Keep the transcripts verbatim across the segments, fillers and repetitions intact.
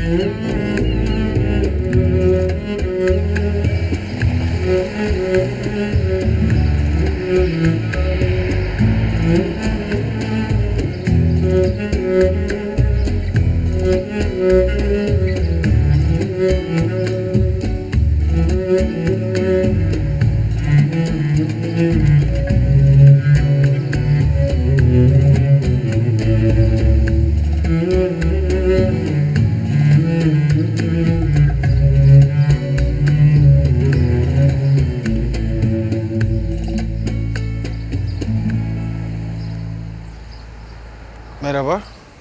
Merhaba.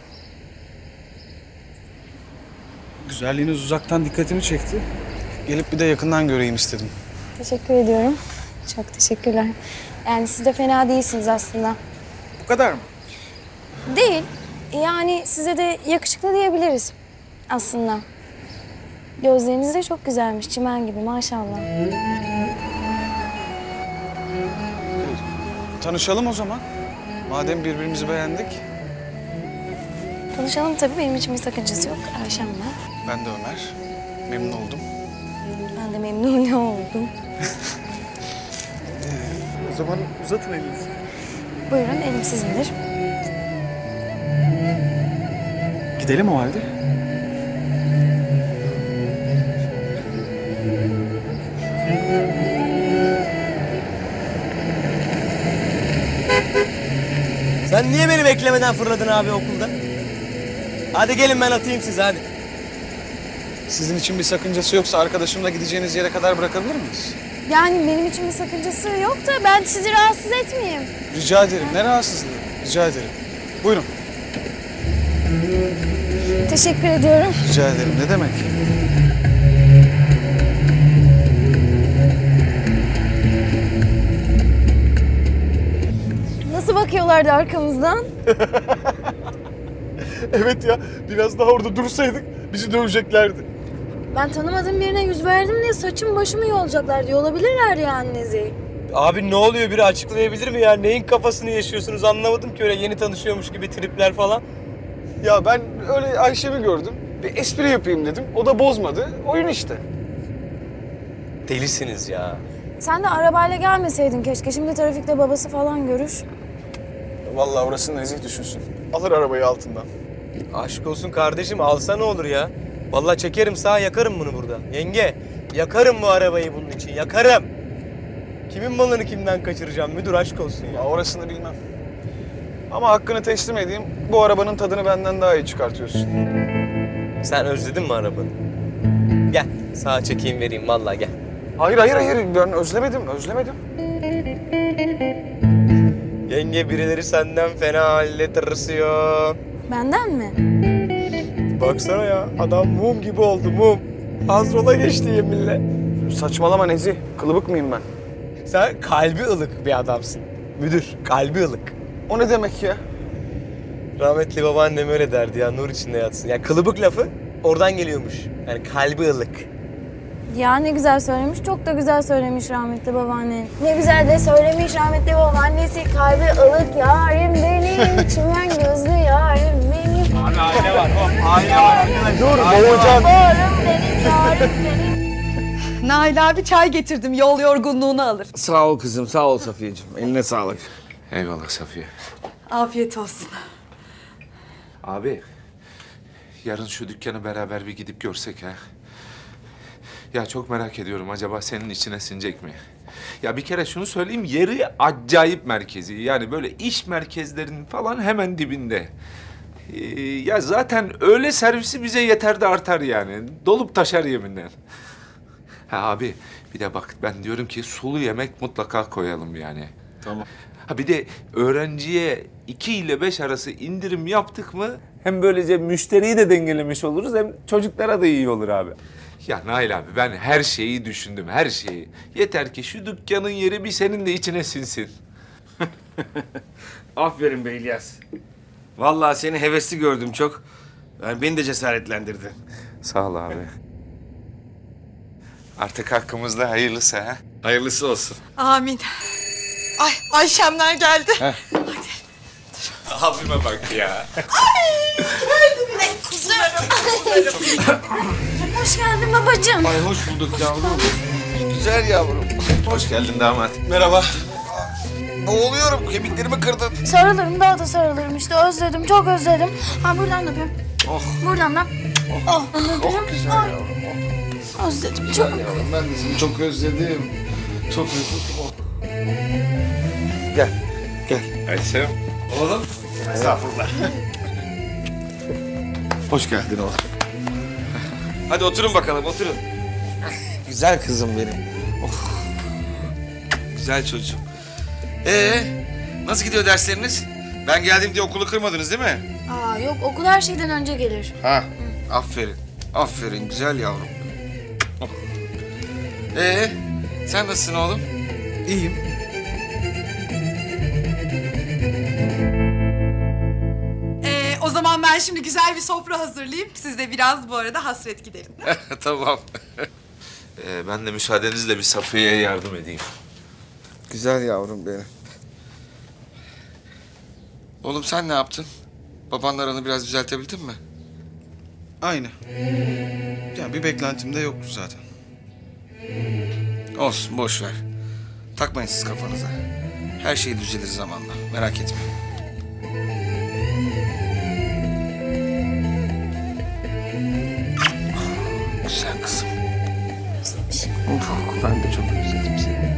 Güzelliğiniz uzaktan dikkatimi çekti. Gelip bir de yakından göreyim istedim. Teşekkür ediyorum. Çok teşekkürler. Yani siz de fena değilsiniz aslında. Bu kadar mı? Değil. Yani size de yakışıklı diyebiliriz aslında. Gözleriniz de çok güzelmiş, çimen gibi maşallah. Tanışalım o zaman. Madem birbirimizi beğendik. Tanışalım tabii, benim için bir sakıncası yok. Ayşem ben. Ben de Ömer. Memnun oldum. Ben de memnun oldum. O zaman uzatın elinizi. Buyurun, elim sizindir. Gidelim o halde. Sen niye beni beklemeden fırladın abi okulda? Hadi gelin ben atayım sizi hadi. Sizin için bir sakıncası yoksa arkadaşımla gideceğiniz yere kadar bırakabilir miyiz? Yani benim için bir sakıncası yok da ben sizi rahatsız etmeyeyim. Rica ederim. Ne rahatsızlığı? Rica ederim. Buyurun. Teşekkür ediyorum. Rica ederim. Ne demek? Nasıl bakıyorlardı arkamızdan? Evet ya. Biraz daha orada dursaydık bizi döveceklerdi. Ben tanımadığım birine yüz verdim diye saçım başımı yolacaklar diye olabilirler yani Nezih. Abi ne oluyor, biri açıklayabilir mi ya? Neyin kafasını yaşıyorsunuz anlamadım ki, öyle yeni tanışıyormuş gibi tripler falan. Ya ben öyle Ayşem'i gördüm. Bir espri yapayım dedim. O da bozmadı. Oyun işte. Delisiniz ya. Sen de arabayla gelmeseydin keşke. Şimdi trafikte babası falan görür. Vallahi orası Nezih düşünsün. Alır arabayı altından. Aşk olsun kardeşim, alsa ne olur ya? Vallahi çekerim sağa, yakarım bunu burada. Yenge, yakarım bu arabayı bunun için, yakarım. Kimin malını kimden kaçıracağım müdür, aşk olsun ya. Ya orasını bilmem. Ama hakkını teslim edeyim. Bu arabanın tadını benden daha iyi çıkartıyorsun. Sen özledin mi arabanı? Gel, sağa çekeyim vereyim vallahi gel. Hayır hayır hayır. Ben özlemedim. Özlemedim. Yenge, birileri senden fena halde tırsıyor. Benden mi? Baksana ya, adam mum gibi oldu, mum. Hazrola geçti yeminle. Saçmalama Nezih. Kılıbık mıyım ben? Sen kalbi ılık bir adamsın. Müdür, kalbi ılık. O ne demek ya? Rahmetli babaannem öyle derdi ya, nur içinde yatsın. Yani kılıbık lafı oradan geliyormuş. Yani kalbi ılık. Ya ne güzel söylemiş, çok da güzel söylemiş rahmetli babaannen. Ne güzel de söylemiş rahmetli babaannesi. Kalbi ılık yarim benim, çimen gözlü yarim benim. Abi aile var, o aile var arkadaşlar. Dur, boğulacağım. Yarim benim, yarim benim. Nail abi çay getirdim, yol yorgunluğunu alır. Sağ ol kızım, sağ ol Safiyeciğim. Eline sağlık. Eyvallah Safiye. Afiyet olsun. Abi, yarın şu dükkanı beraber bir gidip görsek ha? Ya çok merak ediyorum, acaba senin içine sinecek mi? Ya bir kere şunu söyleyeyim, yeri acayip merkezi. Yani böyle iş merkezlerinin falan hemen dibinde. Ee, ya zaten öğle servisi bize yeter de artar yani. Dolup taşar yeminle. Ha abi, bir de bak ben diyorum ki sulu yemek mutlaka koyalım yani. Tamam. Ha bir de öğrenciye iki ile beş arası indirim yaptık mı hem böylece müşteriyi de dengelemiş oluruz hem çocuklara da iyi olur abi. Ya Nail abi, ben her şeyi düşündüm, her şeyi. Yeter ki şu dükkanın yeri bir senin de içine sinsin. Aferin be İlyas. Vallahi seni hevesli gördüm çok. Yani beni de cesaretlendirdin. Sağ ol abi. Artık hakkımızda hayırlısı ha. Hayırlısı olsun. Amin. Ay Ayşemler geldi. Abime bak ya. Ay, geldi bile kuzularım. Hoş geldin babacığım. Ay hoş bulduk yavrum. Güzel yavrum. Hoş geldin damat. Merhaba. Boğuluyorum, kemiklerimi kırdın. Sarılırım, daha da sarılırım işte. Özledim, çok özledim. Ha buradan da öpeyim. Oh. Buradan da. Oh, oh, Oh güzel yavrum. özledim çok. Yavrum ben de seni çok özledim. Çok özledim. Oh. Gel. Gel. Ayşem. Oğlum. Estağfurullah. Hoş geldin oğlum. Hadi oturun bakalım, oturun. Güzel kızım benim. Oh. Güzel çocuğum. Ee, nasıl gidiyor dersleriniz? Ben geldim diye okulu kırmadınız değil mi? Aa yok, okul her şeyden önce gelir. Ha, aferin. Aferin, güzel yavrum. Oh. Ee, sen nasılsın oğlum? İyiyim. Ee, o zaman ben şimdi güzel bir sofra hazırlayayım. Siz de biraz bu arada hasret gidelim. Tamam. Ee, ben de müsaadenizle bir Safiye'ye yardım edeyim. Güzel yavrum benim. Oğlum sen ne yaptın? Babanla aranı biraz düzeltebildin mi? Aynı. Ya bir beklentim de yoktu zaten. Olsun, boş ver. Takmayın siz kafanıza. Her şey düzelir zamanla, merak etmeyin. Güzel kızım. Ufuk, ben de çok özledim seni.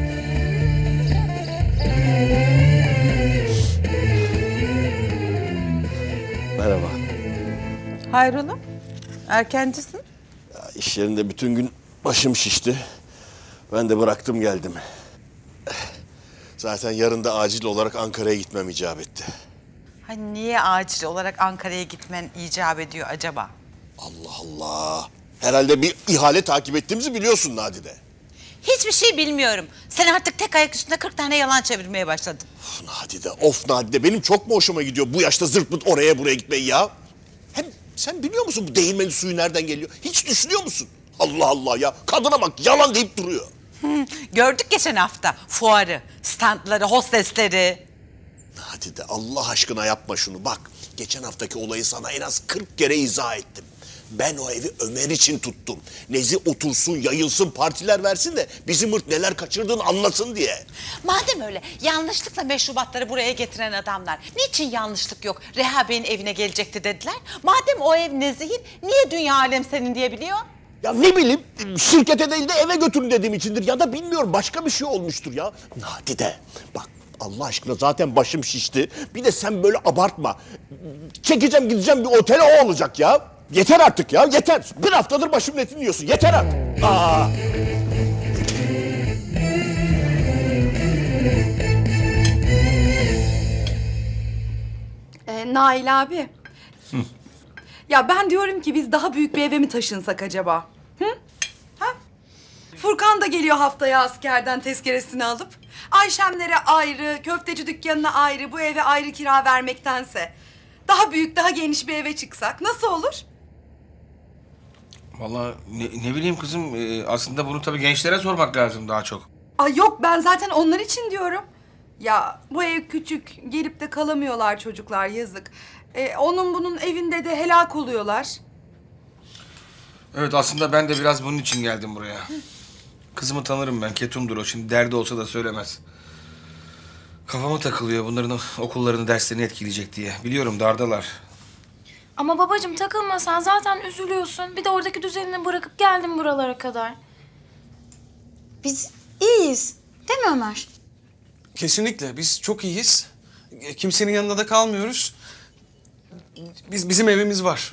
Merhaba. Hayrola? Erkencisin. Ya, iş yerinde bütün gün başım şişti. Ben de bıraktım geldim. Zaten yarın da acil olarak Ankara'ya gitmem icap etti. Hani niye acil olarak Ankara'ya gitmen icap ediyor acaba? Allah Allah. Herhalde bir ihale takip ettiğimizi biliyorsun Nadide. Hiçbir şey bilmiyorum. Sen artık tek ayak üstünde kırk tane yalan çevirmeye başladın. Of Nadide, of Nadide. Benim çok mu hoşuma gidiyor bu yaşta zırt pırt oraya buraya gitmeyi ya? Hem sen biliyor musun bu değirmenin suyu nereden geliyor? Hiç düşünüyor musun? Allah Allah ya. Kadına bak, yalan deyip duruyor. Hı, gördük geçen hafta fuarı, standları, hostesleri. Nadide, Allah aşkına yapma şunu. Bak, geçen haftaki olayı sana en az kırk kere izah ettim. Ben o evi Ömer için tuttum. Nezi otursun, yayılsın, partiler versin de bizim ırt neler kaçırdığını anlasın diye. Madem öyle yanlışlıkla meşrubatları buraya getiren adamlar niçin yanlışlık yok Reha Bey'in evine gelecekti dediler? Madem o ev Nezih'in niye dünya alem senin diyebiliyor? Ya ne bileyim, şirkete değil de eve götürün dediğim içindir. Ya da bilmiyorum, başka bir şey olmuştur ya. Nadide, bak Allah aşkına zaten başım şişti. Bir de sen böyle abartma. Çekeceğim gideceğim bir otele, o olacak ya. Yeter artık ya, yeter. Bir haftadır başımın etini yiyorsun, yeter artık. Aa. Ee, Nail abi. Ya ben diyorum ki biz daha büyük bir eve mi taşınsak acaba? Hı? Ha? Furkan da geliyor haftaya askerden tezkeresini alıp. Ayşemlere ayrı, köfteci dükkanına ayrı, bu eve ayrı kira vermektense daha büyük, daha geniş bir eve çıksak nasıl olur? Vallahi ne, ne bileyim kızım, e, aslında bunu tabii gençlere sormak lazım daha çok. Ay yok, ben zaten onlar için diyorum. Ya bu ev küçük, gelip de kalamıyorlar çocuklar, yazık. Ee, onun bunun evinde de helak oluyorlar. Evet, aslında ben de biraz bunun için geldim buraya. Kızımı tanırım ben, ketumdur o. Şimdi derdi olsa da söylemez. Kafama takılıyor bunların okullarını, derslerini etkileyecek diye. Biliyorum dardalar. Ama babacığım takılma, sen zaten üzülüyorsun. Bir de oradaki düzenini bırakıp geldin buralara kadar. Biz iyiyiz. Değil mi Ömer? Kesinlikle. Biz çok iyiyiz. Kimsenin yanında da kalmıyoruz. Biz bizim evimiz var.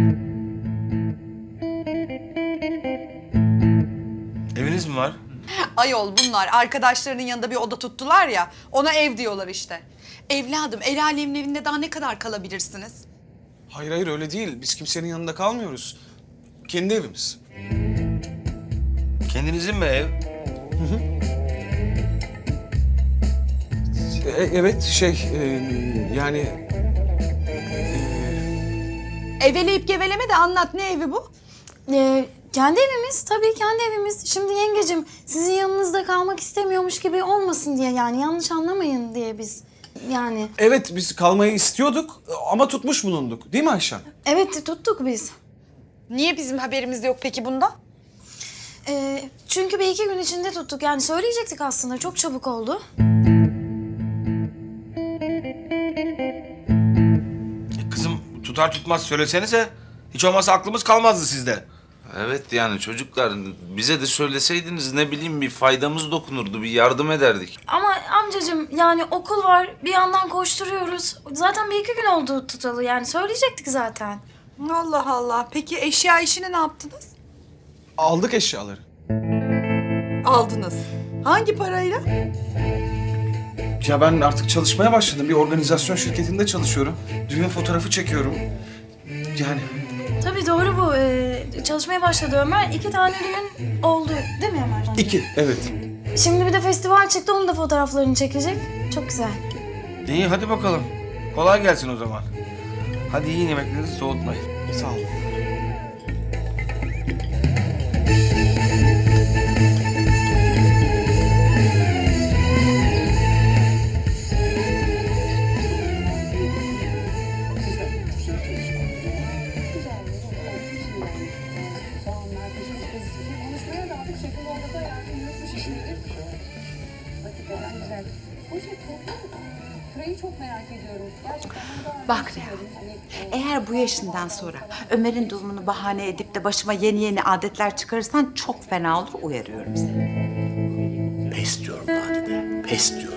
Eviniz mi var? Ayol bunlar arkadaşlarının yanında bir oda tuttular ya, ona ev diyorlar işte. Evladım, el alemin evinde daha ne kadar kalabilirsiniz? Hayır hayır öyle değil. Biz kimsenin yanında kalmıyoruz. Kendi evimiz. Kendinizin mi ev? E, evet şey e, yani... Eveleyip geveleme de anlat, ne evi bu? Ee, kendi evimiz, tabii kendi evimiz. Şimdi yengecim, sizin yanınızda kalmak istemiyormuş gibi olmasın diye, yani yanlış anlamayın diye biz yani. Evet biz kalmayı istiyorduk ama tutmuş bulunduk. Değil mi Ayşen? Evet tuttuk biz. Niye bizim haberimiz yok peki bunda? Ee, çünkü bir iki gün içinde tuttuk. Yani söyleyecektik aslında. Çok çabuk oldu. E kızım tutar tutmaz söylesenize. Hiç olmazsa aklımız kalmazdı sizde. Evet yani çocuklar bize de söyleseydiniz ne bileyim bir faydamız dokunurdu, bir yardım ederdik. Ama amcacığım yani okul var. Bir yandan koşturuyoruz. Zaten bir iki gün oldu tutalı. Yani söyleyecektik zaten. Allah Allah. Peki eşya işini ne yaptınız? Aldık eşyaları. Aldınız. Hangi parayla? Ya ben artık çalışmaya başladım. Bir organizasyon şirketinde çalışıyorum. Düğün fotoğrafı çekiyorum. Yani Tabii doğru bu. Ee, çalışmaya başladı Ömer. İki tane düğün oldu. Değil mi Ömer? iki, evet. Şimdi bir de festival çıktı. Onun da fotoğraflarını çekecek. Çok güzel. İyi hadi bakalım. Kolay gelsin o zaman. Hadi yiyin yemeklerinizi soğutmayın. Sağ olun. Bak Reha, eğer bu yaşından sonra Ömer'in durumunu bahane edip de başıma yeni yeni adetler çıkarırsan çok fena olur, uyarıyorum seni. Pes diyorum Nadide, pes diyorum.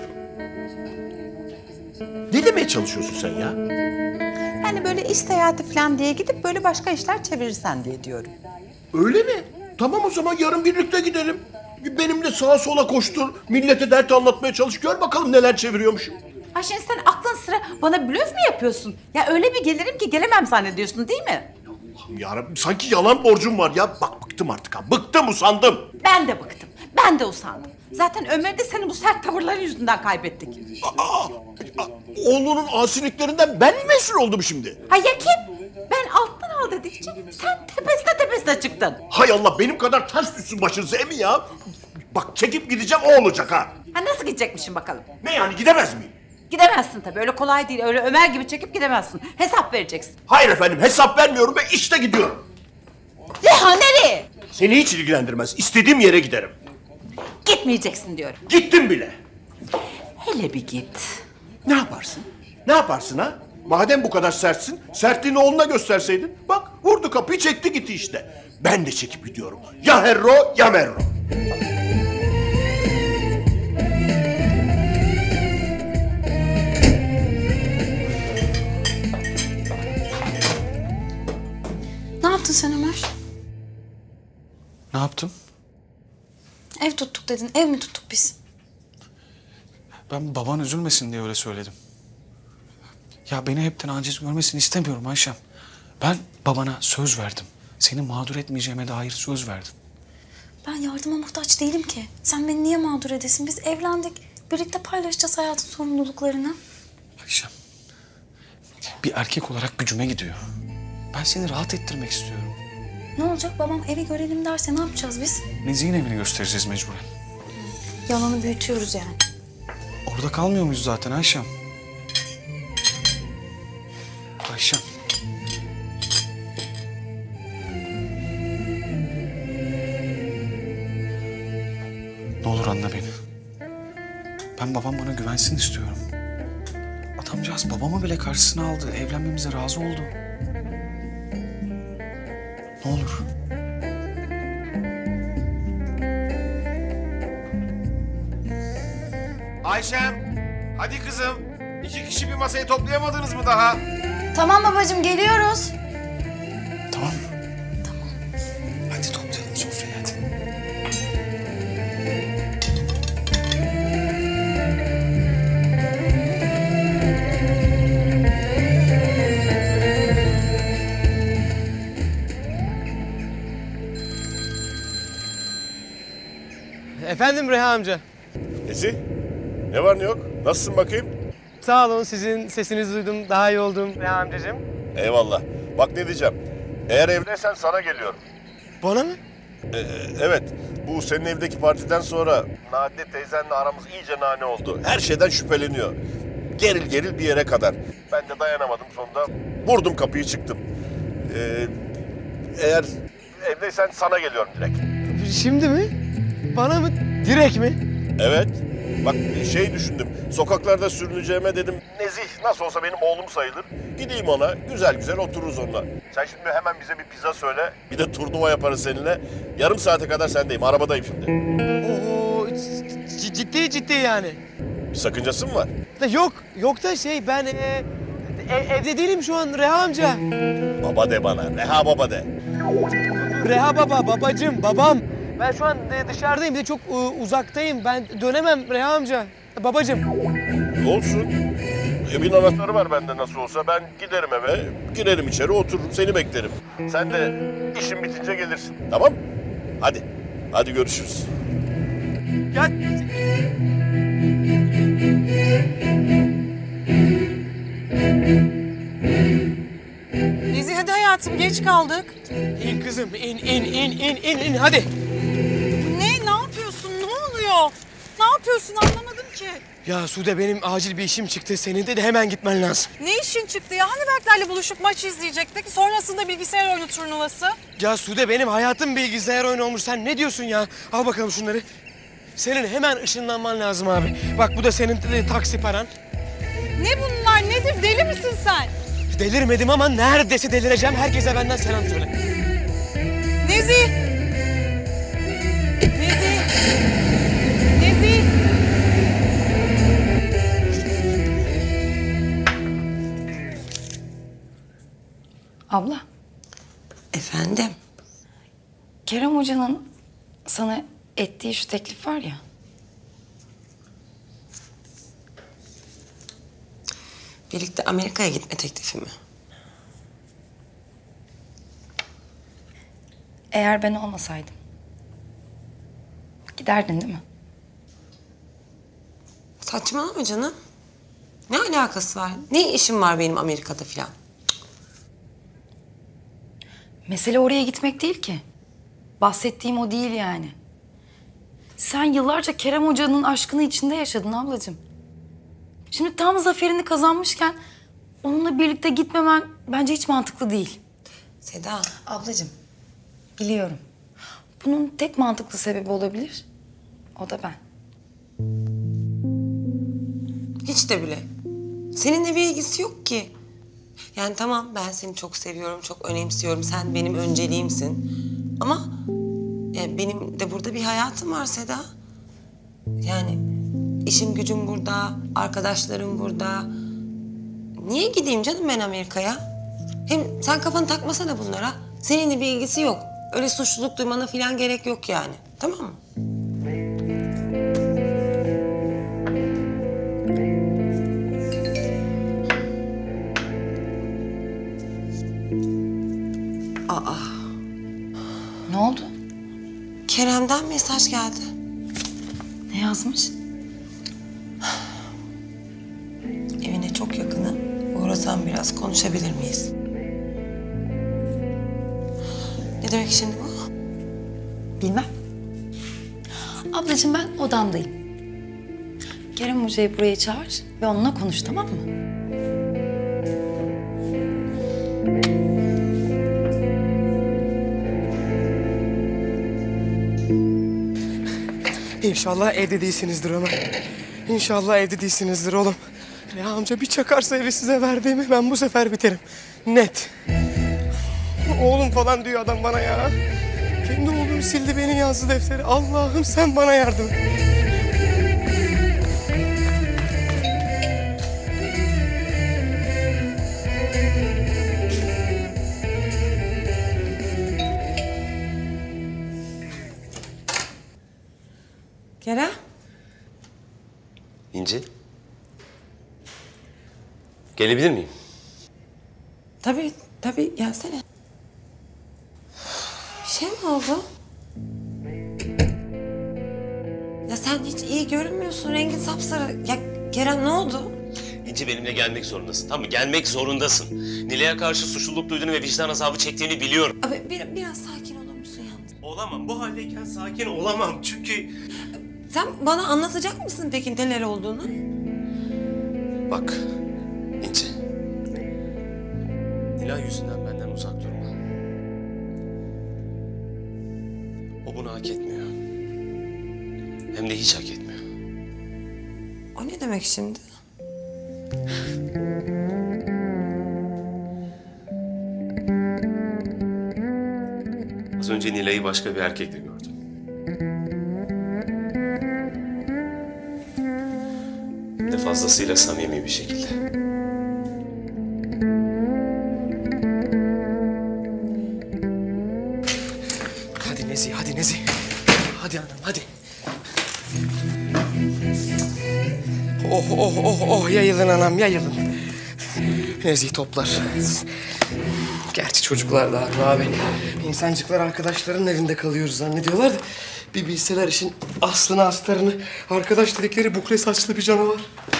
Ne demeye çalışıyorsun sen ya? Yani böyle iş seyahati falan diye gidip böyle başka işler çevirirsen diye diyorum. Öyle mi? Tamam o zaman yarın birlikte gidelim. Benimle sağa sola koştur, millete dert anlatmaya çalış. Gör bakalım neler çeviriyormuşum. Ha şimdi sen aklın sıra bana blöf mü yapıyorsun? Ya öyle bir gelirim ki gelemem zannediyorsun değil mi? Allah'ım yarabbim sanki yalan borcum var ya. Bak bıktım artık ha, bıktım usandım. Ben de bıktım, ben de usandım. Zaten Ömer'i de senin bu sert tavırların yüzünden kaybettik. Aa, aa, oğlunun asiliklerinden ben mi mesul oldum şimdi? Ha ya kim? Ben alttan al dedikçe sen tepesine tepesine çıktın. Hay Allah benim kadar ters düşsün başınıza emi ya. Bak çekip gideceğim o olacak ha. Ha nasıl gidecekmişim bakalım? Ne yani gidemez miyim? Gidemezsin tabii, öyle kolay değil. Öyle Ömer gibi çekip gidemezsin. Hesap vereceksin. Hayır efendim hesap vermiyorum ve işte gidiyorum. Reha nereye? Seni hiç ilgilendirmez. İstediğim yere giderim. Gitmeyeceksin diyorum. Gittim bile. Hele bir git. Ne yaparsın? Ne yaparsın ha? Madem bu kadar sertsin, sertliğini oğluna gösterseydin. Bak vurdu kapıyı çekti gitti işte. Ben de çekip gidiyorum. Ya herro ya merro. Ne yaptın sen Ömer? Ne yaptım? Ev tuttuk dedin. Ev mi tuttuk biz? Ben baban üzülmesin diye öyle söyledim. Ya beni hepten aciz görmesini istemiyorum Ayşem. Ben babana söz verdim. Seni mağdur etmeyeceğime dair söz verdim. Ben yardıma muhtaç değilim ki. Sen beni niye mağdur edesin? Biz evlendik. Birlikte paylaşacağız hayatın sorumluluklarını. Ayşem, bir erkek olarak gücüme gidiyor. Ben seni rahat ettirmek istiyorum. Ne olacak? Babam evi görelim derse ne yapacağız biz? Nezih'in evini göstereceğiz mecburen. Yalanı büyütüyoruz yani. Orada kalmıyor muyuz zaten Ayşem? Ayşem. Ne olur anla beni. Ben babam bana güvensin istiyorum. Adamcağız babamı bile karşısına aldı. Evlenmemize razı oldu. Ne olur. Ayşem, hadi kızım. İki kişi bir masayı toplayamadınız mı daha? Tamam babacığım geliyoruz. Tamam mı? Tamam. Hadi toplayalım sofrayı hadi. Efendim Reha amca. Nezih, ne var ne yok? Nasılsın bakayım? Sağ olun, sizin sesinizi duydum. Daha iyi oldum Reha amcacığım. Eyvallah. Bak ne diyeceğim. Eğer evdeysen sana geliyorum. Bana mı? Ee, evet, bu senin evdeki partiden sonra Nadide teyzenle aramız iyice nane oldu. Her şeyden şüpheleniyor. Geril geril bir yere kadar. Ben de dayanamadım sonunda. Vurdum kapıyı çıktım. Ee, eğer evdeysen sana geliyorum direkt. Şimdi mi? Bana mı? Direkt mi? Evet. Bak şey düşündüm. Sokaklarda sürüneceğime dedim. Nezih nasıl olsa benim oğlum sayılır. Gideyim ona. Güzel güzel otururuz onunla. Sen şimdi hemen bize bir pizza söyle. Bir de turnuva yaparız seninle. Yarım saate kadar sendeyim. Arabadayım şimdi. Oo, c- ciddi ciddi yani. Bir sakıncası mı var? Da yok, yok da şey ben e, e- evde değilim şu an Reha amca. Baba de bana. Reha baba de. Reha baba, babacığım, babam. Ben şu an e, dışarıdayım, bir de çok e, uzaktayım. Ben dönemem Reha amca. Babacığım. Olsun. Evin anahtarı var bende nasıl olsa. Ben giderim eve, girerim içeri, otururum, seni beklerim. Sen de işin bitince gelirsin. Tamam? Hadi. Hadi görüşürüz. Ya... Nezih hadi hayatım geç kaldık. İn kızım, in, in, in, in, in, in. Hadi. Ne? Ne yapıyorsun? Ne oluyor? Ne yapıyorsun anlamadım ki. Ya Sude benim acil bir işim çıktı. Senin de, de hemen gitmen lazım. Ne işin çıktı ya? Hani Berkler'le buluşup maç izleyecektik? Sonrasında bilgisayar oyunu turnuvası. Ya Sude benim hayatım bilgisayar oyunu olmuş. Sen ne diyorsun ya? Al bakalım şunları. Senin hemen ışınlanman lazım abi. Bak bu da senin de, taksi paran. Ne bunlar? Nedir? Deli misin sen? Delirmedim ama neredeyse delireceğim. Herkese benden selam söyle. Nezih! Nezih! Nezih! Abla, Efendim? Kerem Hoca'nın sana ettiği şu teklif var ya. Birlikte Amerika'ya gitme teklifi mi? Eğer ben olmasaydım. Giderdin değil mi? Saçmalama canım. Ne alakası var? Ne işim var benim Amerika'da falan? Mesele oraya gitmek değil ki. Bahsettiğim o değil yani. Sen yıllarca Kerem Hoca'nın aşkını içinde yaşadın ablacığım. Şimdi tam zaferini kazanmışken onunla birlikte gitmemen bence hiç mantıklı değil. Seda. Ablacığım, biliyorum. Bunun tek mantıklı sebebi olabilir. O da ben. Hiç de bile. Seninle bir ilgisi yok ki. Yani tamam ben seni çok seviyorum, çok önemsiyorum. Sen benim önceliğimsin. Ama e, benim de burada bir hayatım var Seda. Yani işim gücüm burada, arkadaşlarım burada. Niye gideyim canım ben Amerika'ya? Hem sen kafanı takmasana bunlara. Seninle bir ilgisi yok. Öyle suçluluk duymana falan gerek yok yani. Tamam mı? Aa. Ne oldu? Kerem'den mesaj geldi. Ne yazmış? Evine çok yakınım. Uğrasam biraz konuşabilir miyiz? Ne demek şimdi bu? Bilmem. Ablacığım ben odamdayım. Kerem Hoca'yı buraya çağır ve onunla konuş, tamam mı? İnşallah evde değilsinizdir ama. İnşallah evde değilsinizdir oğlum. Reha amca bir çakarsa evi size verdiğimi ben bu sefer biterim. Net. Oğlum falan diyor adam bana ya. Kendi oğlum sildi beni yazdı defteri. Allah'ım sen bana yardım et. Kerem? İnci. Gelebilir miyim? Tabii, tabii. Gelsene. Bir şey mi oldu? Ya sen hiç iyi görünmüyorsun. Rengin sapsarı. Ya Kerem ne oldu? İnci benimle gelmek zorundasın. Tamam mı? Gelmek zorundasın. Nilay'a karşı suçluluk duyduğunu ve vicdan azabı çektiğini biliyorum. Abi bir, biraz sakin olur musun yalnız? Olamam. Bu haldeyken sakin olamam. Çünkü... Sen bana anlatacak mısın peki neler olduğunu? Bak İnci. Nilay yüzünden benden uzak durma. O bunu hak etmiyor. Hem de hiç hak etmiyor. O ne demek şimdi? Az önce Nilay'ı başka bir erkekle gördüm. Hem de fazlasıyla samimi bir şekilde. Hadi Nezih, hadi Nezih. Hadi anam, hadi. Oh, oh, oh, oh. Yayılın anam, yayılın. Nezih toplar. Gerçi çocuklar da haklı abi. İnsancıklar arkadaşlarının evinde kalıyoruz zannediyorlar da... ...bir bilseler işin aslını astarını... ...arkadaş dedikleri bukle saçlı bir canavar.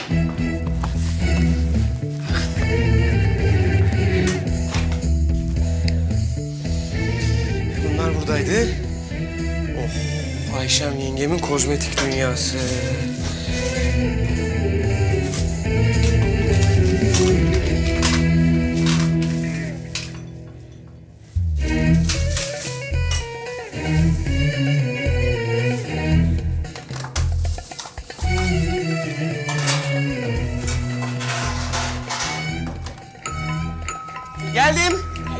Bunlar buradaydı. Oh, Ayşem yengemin kozmetik dünyası. Geldim.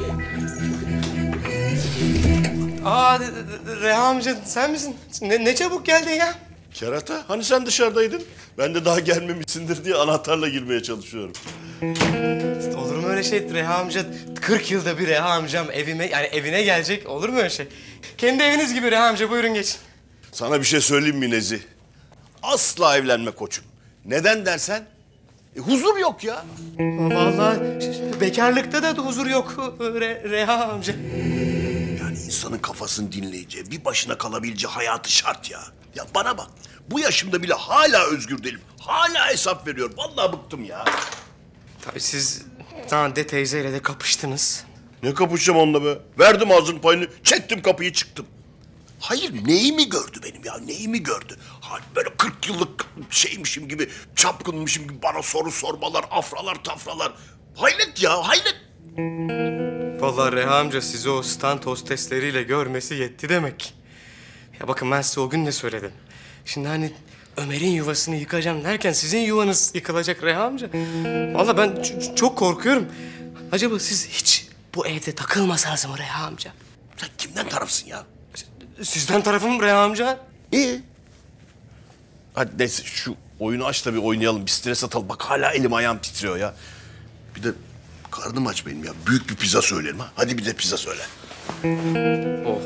Aa, Reha amca sen misin? Ne, ne çabuk geldin ya? Kerata, hani sen dışarıdaydın? Ben de daha gelmemişsindir diye anahtarla girmeye çalışıyorum. Olur mu öyle şey Reha amca? kırk yılda bir Reha amcam evime, yani evine gelecek. Olur mu öyle şey? Kendi eviniz gibi Reha amca, buyurun geçin. Sana bir şey söyleyeyim mi Nezih? Asla evlenme koçum. Neden dersen? E, huzur yok ya. Vallahi bekarlıkta da huzur yok Re, Reha amca. Yani insanın kafasını dinleyeceği, bir başına kalabileceği hayatı şart ya. Ya bana bak, bu yaşımda bile hala özgür değilim. Hala hesap veriyorum. Vallahi bıktım ya. Tabii siz Nade teyzeyle de kapıştınız. Ne kapışacağım onunla be? Verdim ağzının payını, çektim kapıyı çıktım. Hayır, neyimi gördü benim ya, neyimi gördü? Ha, böyle kırk yıllık şeymişim gibi, çapkınmışım gibi bana soru sormalar, afralar, tafralar. Hayret ya, hayret. Vallahi Reha amca sizi o stand hostesleriyle görmesi yetti demek. Ya bakın ben size o gün de söyledim. Şimdi hani Ömer'in yuvasını yıkacağım derken sizin yuvanız yıkılacak Reha amca. Vallahi ben çok korkuyorum. Acaba siz hiç bu evde takılmasanız mı Reha amca? Sen kimden tarafsın ya? Sizden tarafım Reha amca. İyi. Hadi neyse şu oyunu aç da bir oynayalım. Bir stres atalım. Bak hala elim ayağım titriyor ya. Bir de karnım aç benim ya. Büyük bir pizza söyleyelim ha. Hadi bir de pizza söyle. Oh.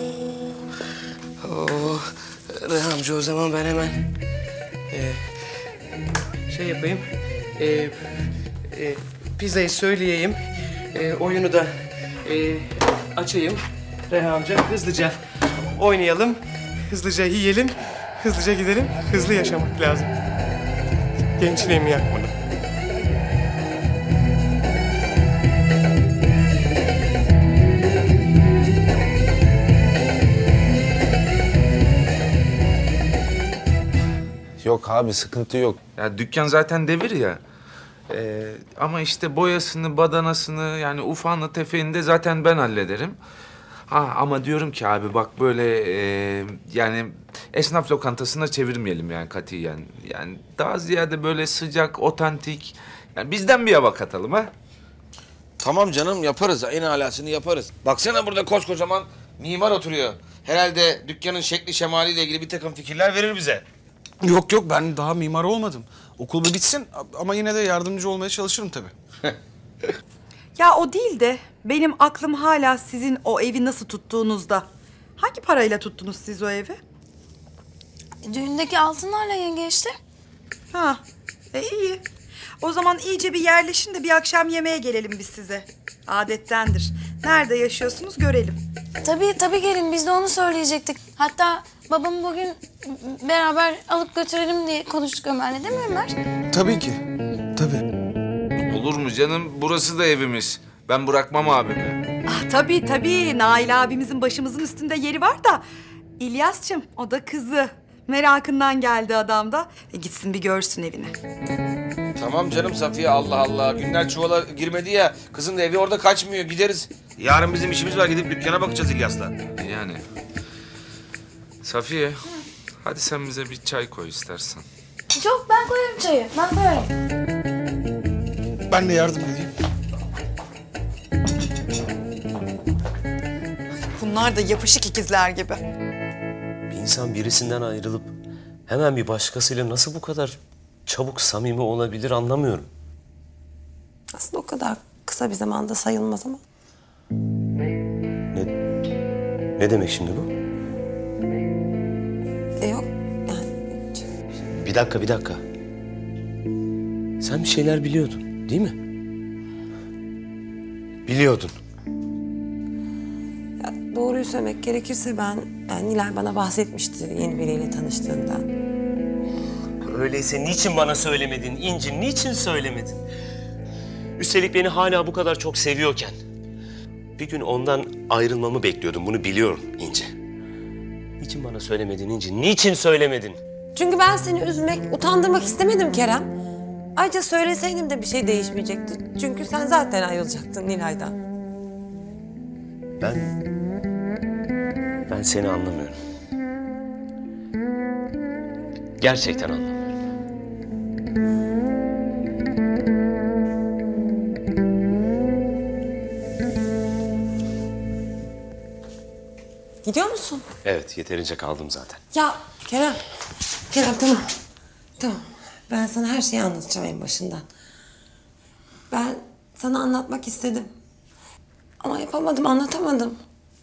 Oh. Reha amca o zaman ben hemen e, şey yapayım. E, e, pizzayı söyleyeyim. E, oyunu da e, açayım. Reha amca hızlıca oynayalım. Hızlıca yiyelim. Hızlıca gidelim. Hızlı yaşamak lazım. Gençliğimi yakmadım. Yok abi sıkıntı yok. Ya dükkan zaten devir ya. Ee, ama işte boyasını, badanasını yani ufağını tefeğini de zaten ben hallederim. Ha ama diyorum ki abi bak böyle e, yani esnaf lokantasına çevirmeyelim yani katiyen. Yani daha ziyade böyle sıcak, otantik. Yani bizden bir hava katalım ha. Tamam canım yaparız. En alasını yaparız. Baksana burada koskocaman mimar oturuyor. Herhalde dükkanın şekli şemaliyle ilgili bir takım fikirler verir bize. Yok yok ben daha mimar olmadım. Okul bir bitsin ama yine de yardımcı olmaya çalışırım tabii. Ya o değil de benim aklım hala sizin o evi nasıl tuttuğunuzda. Hangi parayla tuttunuz siz o evi? Düğündeki altınlarla yenge işte. Ha, e iyi. O zaman iyice bir yerleşin de bir akşam yemeğe gelelim biz size. Adettendir. Nerede yaşıyorsunuz görelim. Tabii tabii gelin biz de onu söyleyecektik. Hatta babamı bugün beraber alıp götürelim diye konuştuk Ömer'le değil mi Ömer? Tabii ki. Tabii. Olur mu canım? Burası da evimiz. Ben bırakmam abimi. Ah, tabii tabii. Nail abimizin başımızın üstünde yeri var da... İlyas'cığım o da kızı. Merakından geldi adam da. E, gitsin bir görsün evini. Tamam canım Safiye Allah Allah. Günler çuvala girmedi ya. Kızın da evi orada kaçmıyor. Gideriz. Yarın bizim işimiz var. Gidip dükkana bakacağız İlyas'la. Yani. Safiye, hadi sen bize bir çay koy istersen. Çok ben koyarım çayı. Ben koyarım. Ben de yardım edeyim. Bunlar da yapışık ikizler gibi. Bir insan birisinden ayrılıp hemen bir başkasıyla nasıl bu kadar çabuk samimi olabilir anlamıyorum. Aslında o kadar kısa bir zamanda sayılmaz ama. Ne, ne demek şimdi bu? E yok yani. Bir dakika, bir dakika. Sen bir şeyler biliyordun, değil mi? Biliyordun. Ya, doğruyu söylemek gerekirse ben, yani Nilay bana bahsetmişti yeni biriyle tanıştığından. Öyleyse niçin bana söylemedin İnci, niçin söylemedin? Üstelik beni hala bu kadar çok seviyorken. Bir gün ondan ayrılmamı bekliyordum, bunu biliyorum İnci. Niçin bana söylemedin İnci, niçin söylemedin? Çünkü ben seni üzmek, utandırmak istemedim Kerem. Ayrıca söyleseydim de bir şey değişmeyecekti. Çünkü sen zaten ayrılacaktın Nilay'dan. Ben... Ben seni anlamıyorum. Gerçekten anlamıyorum. Gidiyor musun? Evet, yeterince kaldım zaten. Ya Kerem, Kerem tamam. Tamam, ben sana her şeyi anlatacağım en başından. Ben sana anlatmak istedim. Ama yapamadım, anlatamadım.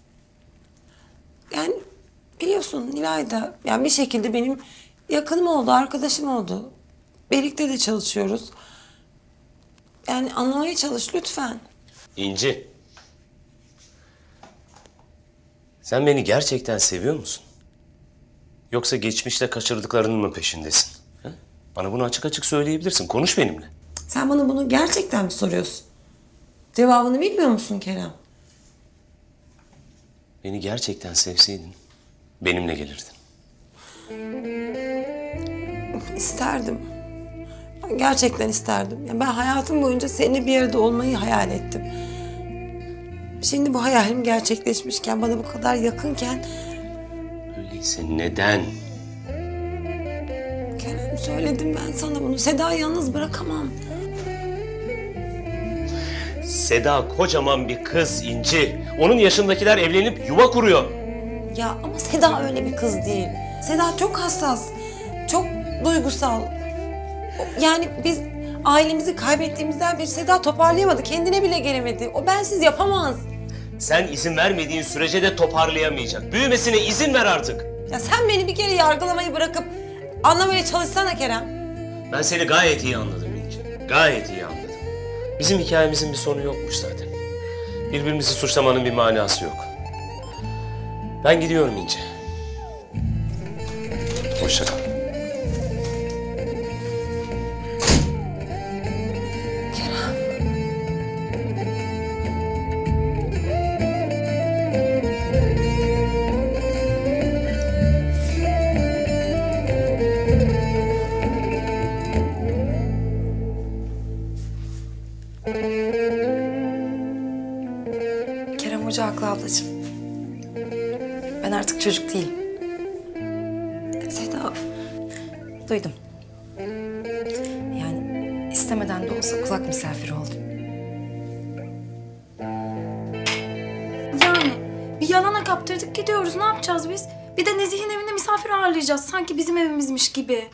Yani biliyorsun Nilay da yani bir şekilde benim yakınım oldu, arkadaşım oldu. Birlikte de çalışıyoruz. Yani anlamaya çalış lütfen. İnci. Sen beni gerçekten seviyor musun? Yoksa geçmişte kaçırdıklarının mı peşindesin? Ha? Bana bunu açık açık söyleyebilirsin. Konuş benimle. Sen bana bunu gerçekten mi soruyorsun? Cevabını bilmiyor musun Kerem? Beni gerçekten sevseydin benimle gelirdin. İsterdim. Gerçekten isterdim. Yani ben hayatım boyunca seninle bir arada olmayı hayal ettim. Şimdi bu hayalim gerçekleşmişken, bana bu kadar yakınken... Öyleyse neden? Kerem söyledim ben sana bunu. Seda'yı yalnız bırakamam. Seda kocaman bir kız İnci. Onun yaşındakiler evlenip yuva kuruyor. Ya ama Seda öyle bir kız değil. Seda çok hassas, çok duygusal. Yani biz ailemizi kaybettiğimizden beri Seda toparlayamadı. Kendine bile gelemedi. O bensiz yapamaz. Sen izin vermediğin sürece de toparlayamayacak. Büyümesine izin ver artık. Ya sen beni bir kere yargılamayı bırakıp anlamaya çalışsana Kerem. Ben seni gayet iyi anladım İnci. Gayet iyi anladım. Bizim hikayemizin bir sonu yokmuş zaten. Birbirimizi suçlamanın bir manası yok. Ben gidiyorum İnci. Hoşça kal. Kerem Hoca haklı ablacığım. Ben artık çocuk değilim. Seda. Duydum. Yani istemeden de olsa kulak misafiri oldum. Yani bir yalana kaptırdık gidiyoruz. Ne yapacağız biz? Bir de Nezih'in evinde misafir ağırlayacağız. Sanki bizim evimizmiş gibi.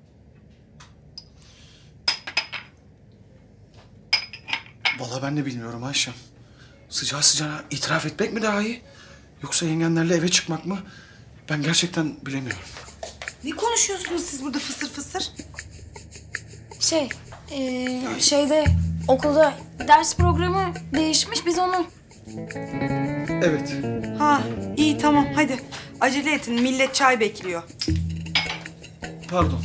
Vallahi ben de bilmiyorum Ayşem. Sıcağı sıcağına itiraf etmek mi daha iyi? Yoksa yengenlerle eve çıkmak mı? Ben gerçekten bilemiyorum. Ne konuşuyorsunuz siz burada fısır fısır? Şey, ee, şeyde okulda ders programı değişmiş. Biz onu... Evet. Ha iyi tamam hadi. Acele edin millet çay bekliyor. Pardon.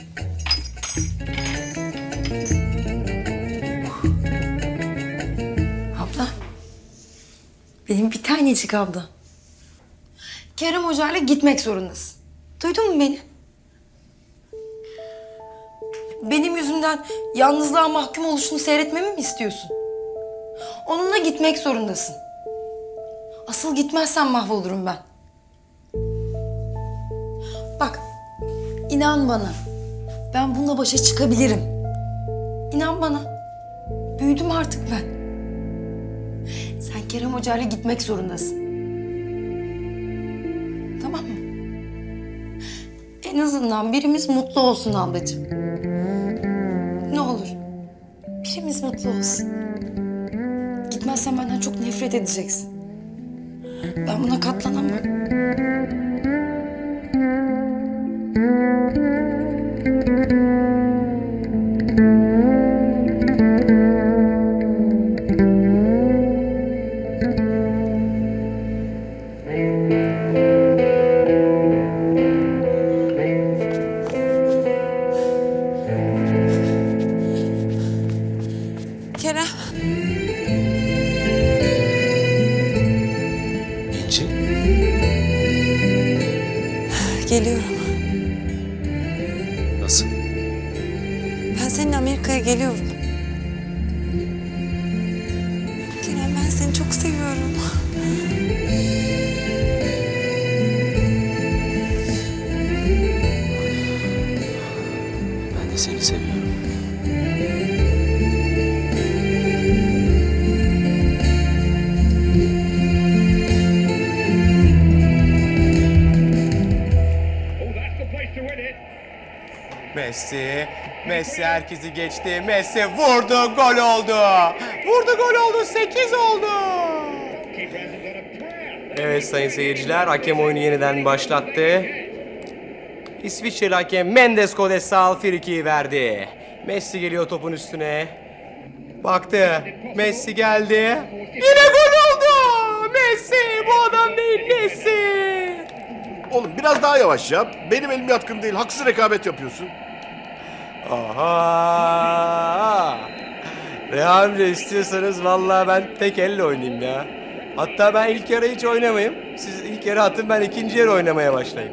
Abla. Benim bir tanecik abla. Kerem Hoca'yla gitmek zorundasın. Duydun mu beni? Benim yüzümden yalnızlığa mahkum oluşunu seyretmemi mi istiyorsun? Onunla gitmek zorundasın. Asıl gitmezsen mahvolurum ben. İnan bana. Ben bununla başa çıkabilirim. İnan bana. Büyüdüm artık ben. Sen Kerem Hoca'yla gitmek zorundasın. Tamam mı? En azından birimiz mutlu olsun ablacığım. Ne olur. Birimiz mutlu olsun. Gitmezsen benden çok nefret edeceksin. Ben buna katlanamam. Kerem. İnci. Geliyorum. Nasıl? Ben seninle Amerika'ya geliyorum. Kerem, ben seni çok seviyorum. Ben de seni seviyorum. Messi, Messi herkesi geçti. Messi vurdu, gol oldu. Vurdu, gol oldu, sekiz oldu. Evet sayın seyirciler, hakem oyunu yeniden başlattı. İsviçreli hakem Mendes Kodesal frikiyi verdi. Messi geliyor topun üstüne. Baktı, Messi geldi. Yine gol oldu. Messi, bu adam değil Messi. Oğlum biraz daha yavaş yap. Benim elim yatkın değil. Haksız rekabet yapıyorsun. Aha! Reha amca istiyorsanız vallahi ben tek elle oynayayım ya. Hatta ben ilk yarı hiç oynamayayım. Siz ilk yarı atın, ben ikinci yarı oynamaya başlayayım.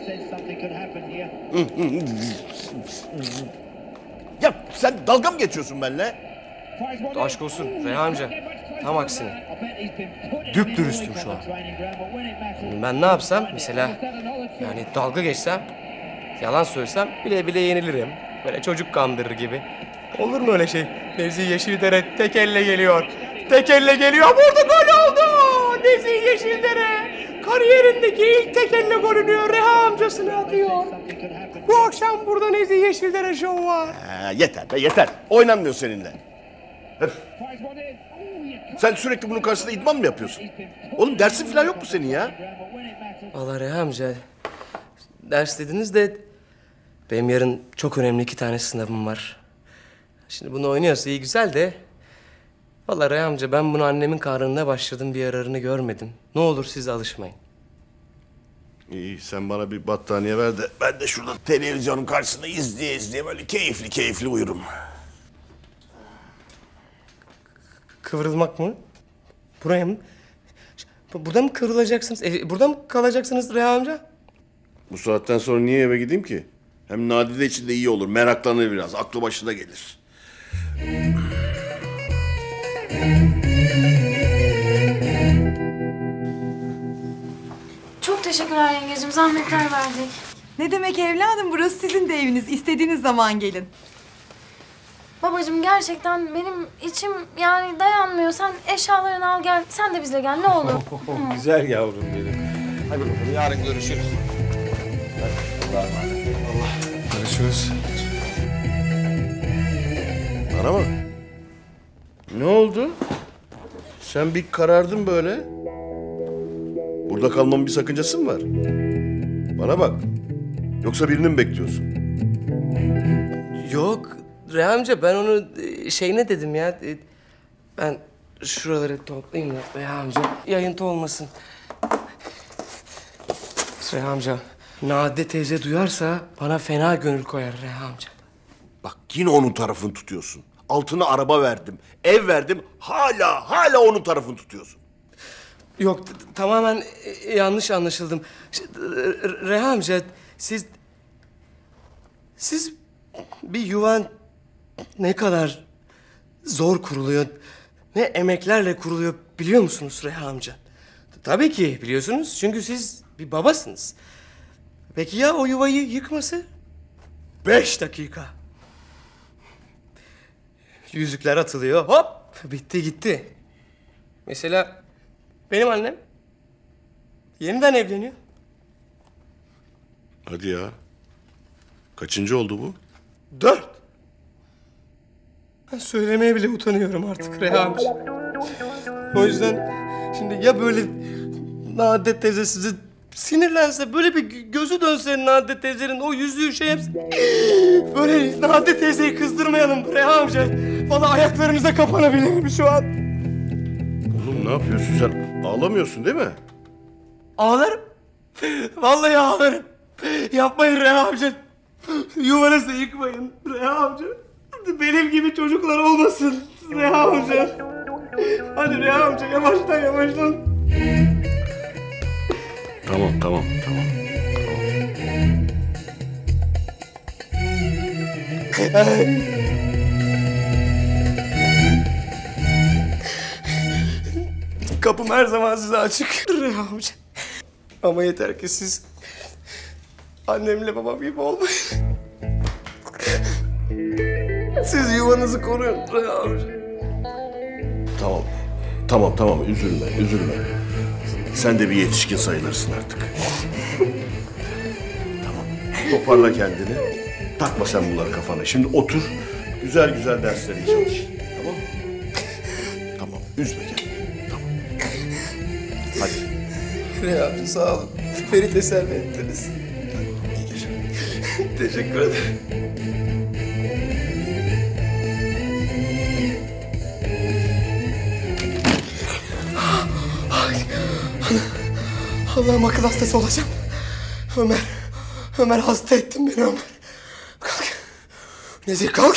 Ya sen dalga mı geçiyorsun benimle? Aşk olsun Reha amca. Tam aksine. Düpdürüstüm şu an. Şimdi ben ne yapsam mesela, yani dalga geçsem, yalan söylesem bile bile yenilirim. Böyle çocuk kandırır gibi. Olur mu öyle şey? Nezih Yeşildere tek elle geliyor. Tek elle geliyor. Vurdu, gol oldu. Nezih Yeşildere kariyerindeki ilk tek elle golünü Reha amcasına atıyor. Bu akşam burada Nezih Yeşildere şov var. Ha, yeter be yeter. Oynanmıyor seninle. Öf. Sen sürekli bunun karşısında idman mı yapıyorsun? Oğlum dersin falan yok mu senin ya? Vallahi Reha amca, ders dediniz de benim yarın çok önemli iki tane sınavım var. Şimdi bunu oynuyorsa iyi güzel de, vallahi Reha amca ben bunu annemin karnında başladım, bir yararını görmedim. Ne olur siz alışmayın. İyi, sen bana bir battaniye ver de ben de şurada televizyonun karşısında izleye izleye böyle keyifli keyifli uyurum. Kıvrılmak mı? Buraya mı? Burada mı kıvrılacaksınız? E, burada mı kalacaksınız Reha amca? Bu saatten sonra niye eve gideyim ki? Hem Nadide için de iyi olur. Meraklanır biraz. Aklı başına gelir. Çok teşekkürler yengecim. Zahmetler verdik. Ne demek evladım, burası sizin de eviniz. İstediğiniz zaman gelin. Babacığım gerçekten benim içim yani dayanmıyor. Sen eşyalarını al gel. Sen de bizle gel ne olur. Güzel yavrum benim. Hadi bakalım, yarın görüşürüz. Allah. Görüşürüz. Bana bak. Ne oldu? Sen bir karardın böyle. Burada kalmamın bir sakıncası mı var? Bana bak. Yoksa birini mi bekliyorsun? Yok Reha amca, ben onu e, şeyine dedim ya. E, Ben şuraları toplayayım da Reha amca, yayıntı olmasın. Reha amca, Nadide teyze duyarsa bana fena gönül koyar Reha amca. Bak yine onun tarafını tutuyorsun. Altına araba verdim, ev verdim. Hala hala onun tarafını tutuyorsun. Yok, t- tamamen e, yanlış anlaşıldım. Ş- R- Reha amca, siz... Siz bir yuvan ne kadar zor kuruluyor, ne emeklerle kuruluyor biliyor musunuz Reha amca? Tabii ki biliyorsunuz, çünkü siz bir babasınız. Peki ya o yuvayı yıkması? Beş dakika. Yüzükler atılıyor. Hop! Bitti gitti. Mesela benim annem yeniden evleniyor. Hadi ya. Kaçıncı oldu bu? Dört. Ben söylemeye bile utanıyorum artık Reha amca. O yüzden şimdi ya böyle Nadide teyze sizi sinirlense, böyle bir gözü dönse Nadide teyzenin o yüzüğü şey hepsi... Böyle Nadide teyzeyi kızdırmayalım Reha amca. Vallahi ayaklarınıza kapanabilirim şu an. Oğlum ne yapıyorsun sen? Ağlamıyorsun değil mi? Ağlarım. Vallahi ağlarım. Yapmayın Reha amca. Yuvanızı yıkmayın Reha amca. Benim gibi çocuklar olmasın Reha amca. Hadi Reha amca yavaştan yavaştan. Tamam tamam tamam. Kapım her zaman size açık Reha amca. Ama yeter ki siz annemle babam gibi olmayın. Siz yuvanızı koruyun Reha amca. Tamam. Tamam tamam üzülme üzülme. Sen de bir yetişkin sayılırsın artık. Tamam. Toparla kendini. Takma sen bunları kafana. Şimdi otur. Güzel güzel derslerini çalış. Tamam mı? Tamam. Üzme kendini. Tamam. Hadi. Reha amca sağ olun. Beni teselli ettiniz. İyi geceler. Teşekkür ederim. Allah'ım akıl hastası olacağım. Ömer, Ömer hasta ettin beni Ömer. Kalk. Nezih kalk.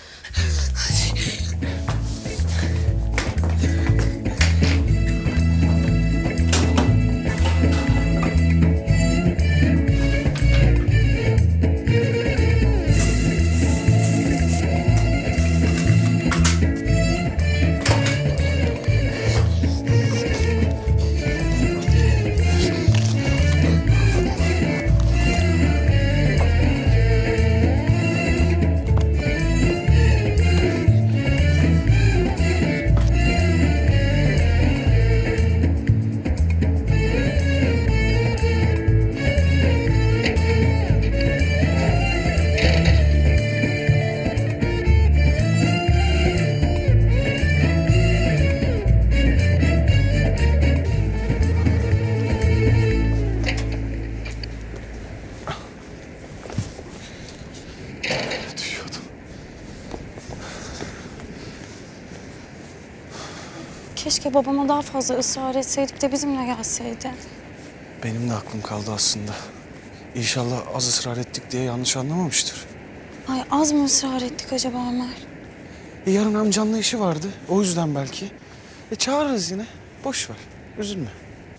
Keşke babama daha fazla ısrar etseydik de bizimle gelseydi. Benim de aklım kaldı aslında. İnşallah az ısrar ettik diye yanlış anlamamıştır. Ay az mı ısrar ettik acaba Ömer? E, yarın amcanla işi vardı. O yüzden belki. E çağırırız yine. Boş ver. Üzülme.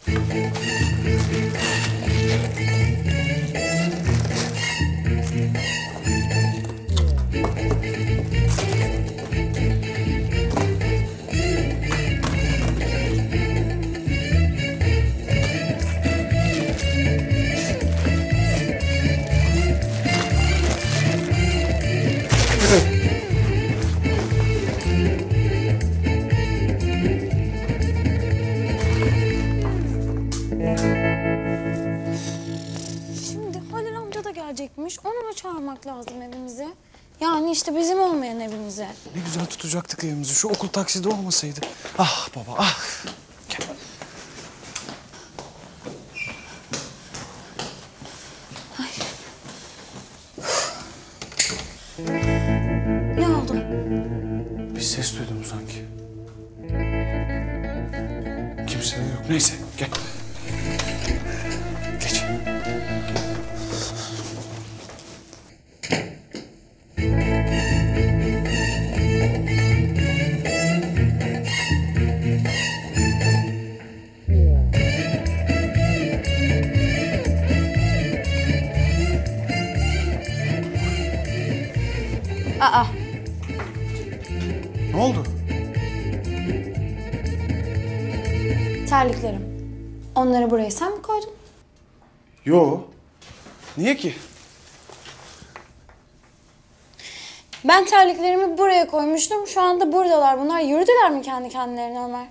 Şimdi Halil amca da gelecekmiş. Onu da çağırmak lazım evimize. Yani işte bizim olmayan evimize. Ne güzel tutacaktık evimizi. Şu okul taksidi olmasaydı. Ah baba ah. Gel. Ne oldu? Bir ses duydum sanki. Kimse de yok. Neyse gel. Geç. Aa. Ne oldu? Terliklerim. Onları buraya sen mi koydun? Yo. Niye ki? Ben terliklerimi buraya koymuştum. Şu anda buradalar. Bunlar yürüdüler mi kendi kendilerine Ömer?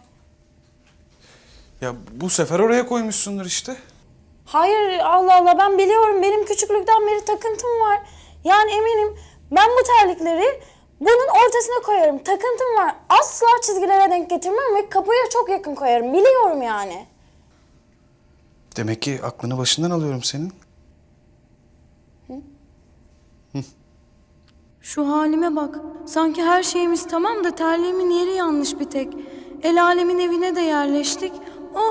Ya bu sefer oraya koymuşsundur işte. Hayır Allah Allah ben biliyorum. Benim küçüklükten beri takıntım var. Yani eminim ben bu terlikleri bunun ortasına koyarım. Takıntım var. Asla çizgilere denk getirmem ve kapıya çok yakın koyarım. Biliyorum yani. Demek ki aklını başından alıyorum senin. Hı? Hı. Şu halime bak. Sanki her şeyimiz tamam da terliğimin yeri yanlış bir tek. El alemin evine de yerleştik. Oh!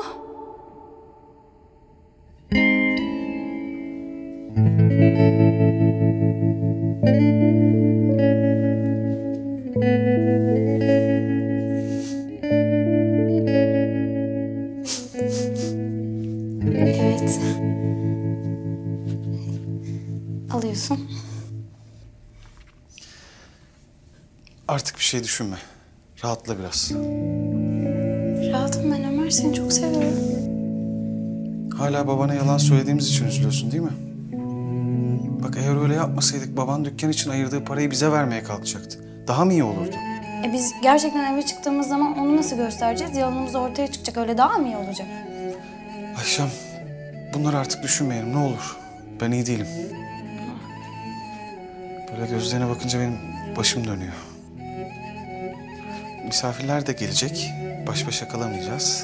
Evet. Alıyorsun. Artık bir şey düşünme. Rahatla biraz. Rahatım ben Ömer. Seni çok seviyorum. Hala babana yalan söylediğimiz için üzülüyorsun değil mi? Bak eğer öyle yapmasaydık baban dükkan için ayırdığı parayı bize vermeye kalkacaktı. Daha mı iyi olurdu? E biz gerçekten eve çıktığımız zaman onu nasıl göstereceğiz? Yalanımız ortaya çıkacak. Öyle daha mı iyi olacak? Ayşem, bunları artık düşünmeyelim ne olur. Ben iyi değilim. Böyle gözlerine bakınca benim başım dönüyor. Misafirler de gelecek. Baş başa kalamayacağız.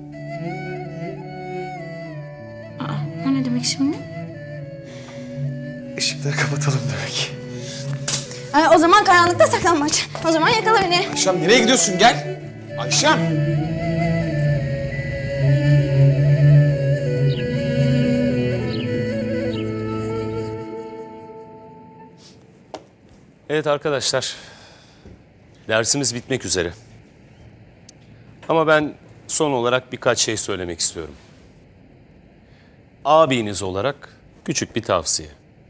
Aa, o ne demek şimdi? Işıkları kapatalım demek. Ay, o zaman karanlıkta saklanmaç. O zaman yakala beni. Ayşem nereye gidiyorsun? Gel. Ayşem. Evet arkadaşlar, dersimiz bitmek üzere. Ama ben son olarak birkaç şey söylemek istiyorum. Abiniz olarak küçük bir tavsiye.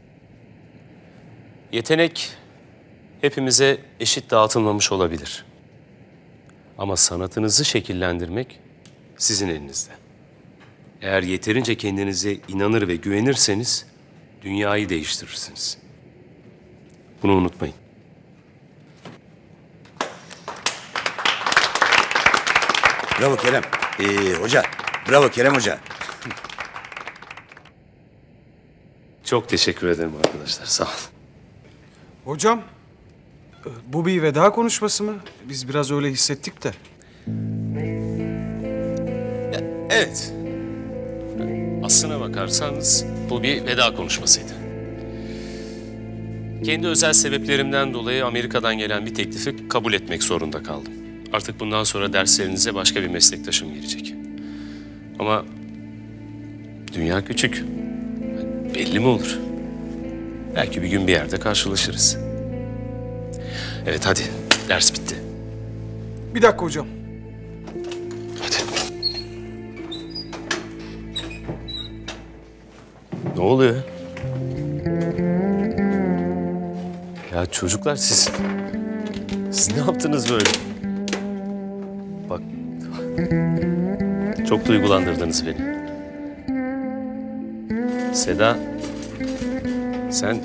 Yetenek hepimize eşit dağıtılmamış olabilir. Ama sanatınızı şekillendirmek sizin elinizde. Eğer yeterince kendinize inanır ve güvenirseniz dünyayı değiştirirsiniz. Bunu unutmayın. Bravo Kerem. Ee, hoca. Bravo Kerem hoca. Çok teşekkür ederim arkadaşlar. Sağ olun. Hocam, bu bir veda konuşması mı? Biz biraz öyle hissettik de. Evet. Aslına bakarsanız bu bir veda konuşmasıydı. Kendi özel sebeplerimden dolayı Amerika'dan gelen bir teklifi kabul etmek zorunda kaldım. Artık bundan sonra derslerinize başka bir meslektaşım girecek. Ama dünya küçük. Belli mi olur? Belki bir gün bir yerde karşılaşırız. Evet hadi, ders bitti. Bir dakika hocam. Hadi. Ne oluyor? Ya çocuklar siz... Siz ne yaptınız böyle? Bak... Çok duygulandırdınız beni. Seda... Sen...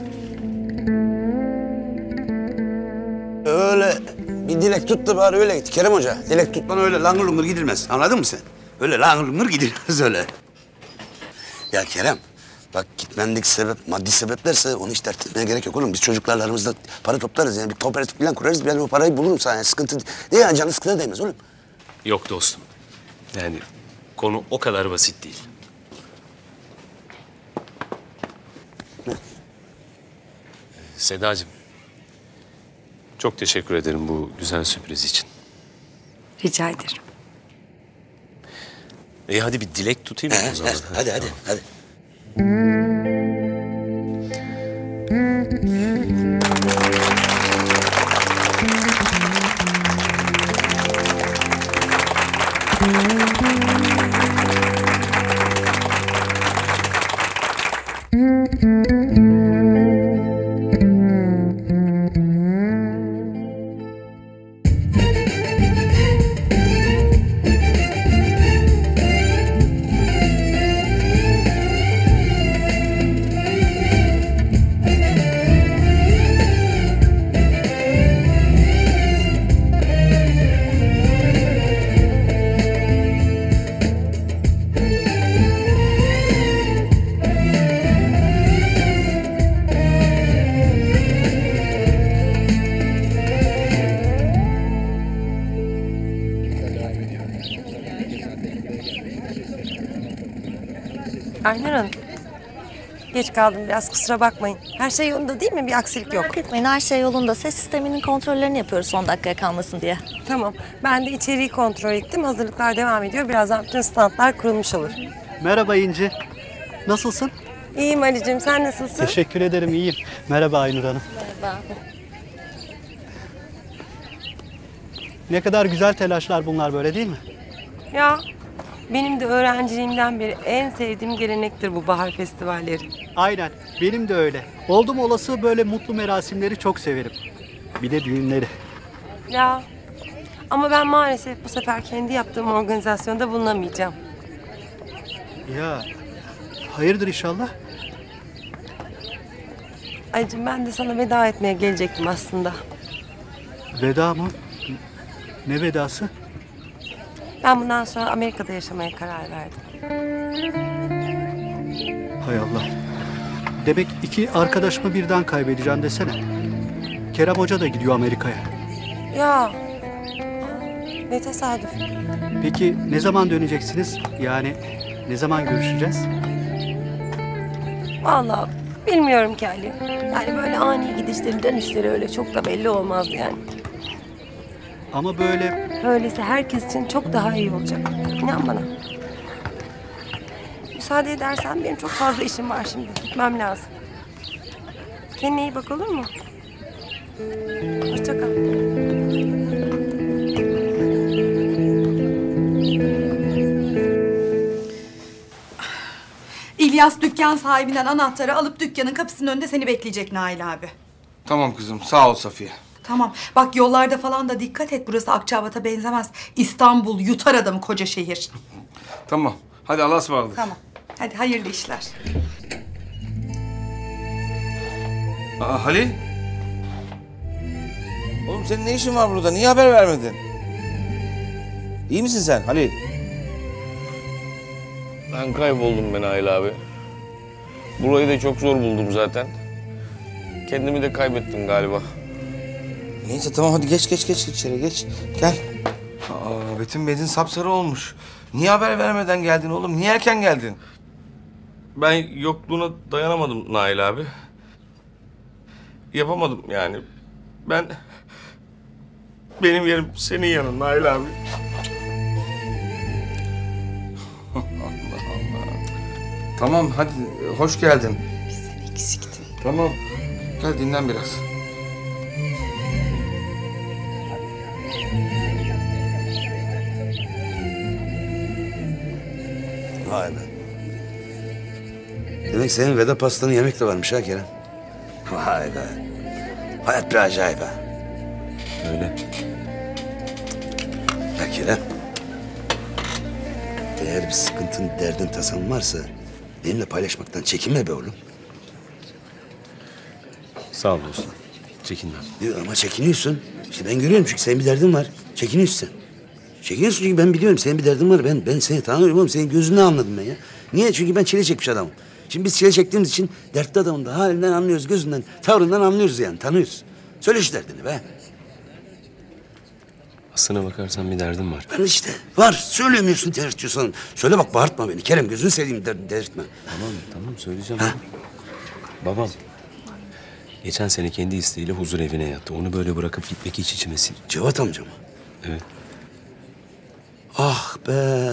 Öyle bir dilek tut da bari öyle git Kerem hoca. Dilek tutman öyle langır lungur gidilmez. Anladın mı sen? Öyle langır lungur gidilmez öyle. Ya Kerem, bak gitmendeki sebep maddi sebeplerse onu hiç dert etmeye gerek yok oğlum. Biz çocuklarla aramızda para toplarız yani bir kooperatif falan kurarız. Ben o parayı bulurum sana yani sıkıntı değil yani canı sıkıntı değmez oğlum. Yok dostum. Yani konu o kadar basit değil. Ne? Sedacığım. Çok teşekkür ederim bu güzel sürpriz için. Rica ederim. İyi hadi bir dilek tutayım mı o zaman? Hadi hadi hadi. Aynur Hanım. Geç kaldım biraz, kusura bakmayın. Her şey yolunda değil mi? Bir aksilik yok. Merak etmeyin, her şey yolunda. Ses sisteminin kontrollerini yapıyoruz son dakikaya kalmasın diye. Tamam. Ben de içeriği kontrol ettim. Hazırlıklar devam ediyor. Birazdan bütün standlar kurulmuş olur. Merhaba İnci. Nasılsın? İyiyim Ali'cim. Sen nasılsın? Teşekkür ederim, iyiyim. Merhaba Aynur Hanım. Merhaba. Ne kadar güzel telaşlar bunlar böyle, değil mi? Ya benim de öğrenciliğimden beri en sevdiğim gelenektir bu bahar festivalleri. Aynen. Benim de öyle. Oldum olası böyle mutlu merasimleri çok severim. Bir de düğünleri. Ya ama ben maalesef bu sefer kendi yaptığım organizasyonda bulunamayacağım. Ya hayırdır inşallah? Ali'cim ben de sana veda etmeye gelecektim aslında. Veda mı? Ne vedası? Ben bundan sonra Amerika'da yaşamaya karar verdim. Hay Allah. Demek iki arkadaşımı birden kaybedeceğim desene. Kerem Hoca da gidiyor Amerika'ya. Ya ne tesadüf. Peki ne zaman döneceksiniz? Yani ne zaman görüşeceğiz? Vallahi bilmiyorum ki Ali. Yani böyle ani gidişleri dönüşleri öyle çok da belli olmaz yani. Ama böyle... Öyleyse herkes için çok daha iyi olacak. İnan bana. Müsaade edersen benim çok fazla işim var şimdi. Gitmem lazım. Kendine iyi bak, olur mu? Hoşça kal. İlyas dükkan sahibinden anahtarı alıp dükkanın kapısının önünde seni bekleyecek Nail abi. Tamam kızım, sağ ol Safiye. Tamam. Bak yollarda falan da dikkat et. Burası Akçabat'a benzemez. İstanbul yutar adamı, koca şehir. Tamam. Hadi Allah'a ısmarladık. Tamam. Hadi hayırlı işler. Aa, Halil. Oğlum senin ne işin var burada? Niye haber vermedin? İyi misin sen Halil? Ben kayboldum ben Nail abi. Burayı da çok zor buldum zaten. Kendimi de kaybettim galiba. Neyse tamam hadi geç geç geç içeri geç. Gel. Aa, Betim bezin sapsarı olmuş. Niye haber vermeden geldin oğlum? Niye erken geldin? Ben yokluğuna dayanamadım Nail abi. Yapamadım yani. Ben... Benim yerim senin yanın Nail abi. Allah Allah. Tamam hadi hoş geldin. Bir sen eksiktin. Tamam. Gel dinlen biraz. Vay be. Demek senin veda pastanı yemek de varmış ha Kerem. Vay be. Hayat bir acayip ha. Öyle. Ya Kerem. Eğer bir sıkıntın, derdin, tasan varsa benimle paylaşmaktan çekinme be oğlum. Sağ ol dostum. Çekinmem. Diyor ama çekiniyorsun. İşte ben görüyorum çünkü senin bir derdin var. Çekiniyorsun sen. Çekiniyorsun çünkü ben biliyorum senin bir derdin var. Ben ben seni tanıyorum oğlum. Senin gözünden anladım ben ya. Niye? Çünkü ben çile çekmiş adamım. Şimdi biz çile çektiğimiz için dertli adamın da halinden anlıyoruz, gözünden, tavrından anlıyoruz yani. Tanıyoruz. Söyle şu derdini be. Aslına bakarsan bir derdim var. Ben işte var. Söylemiyorsun, delirtiyorsun. Söyle bak, bağırtma beni. Kerem gözünü seveyim, der, delirtme. Tamam tamam söyleyeceğim. Ha? Babam geçen sene kendi isteğiyle huzur evine yattı. Onu böyle bırakıp gitmek hiç içime sin. Cevat amca mı? Evet. Ah be.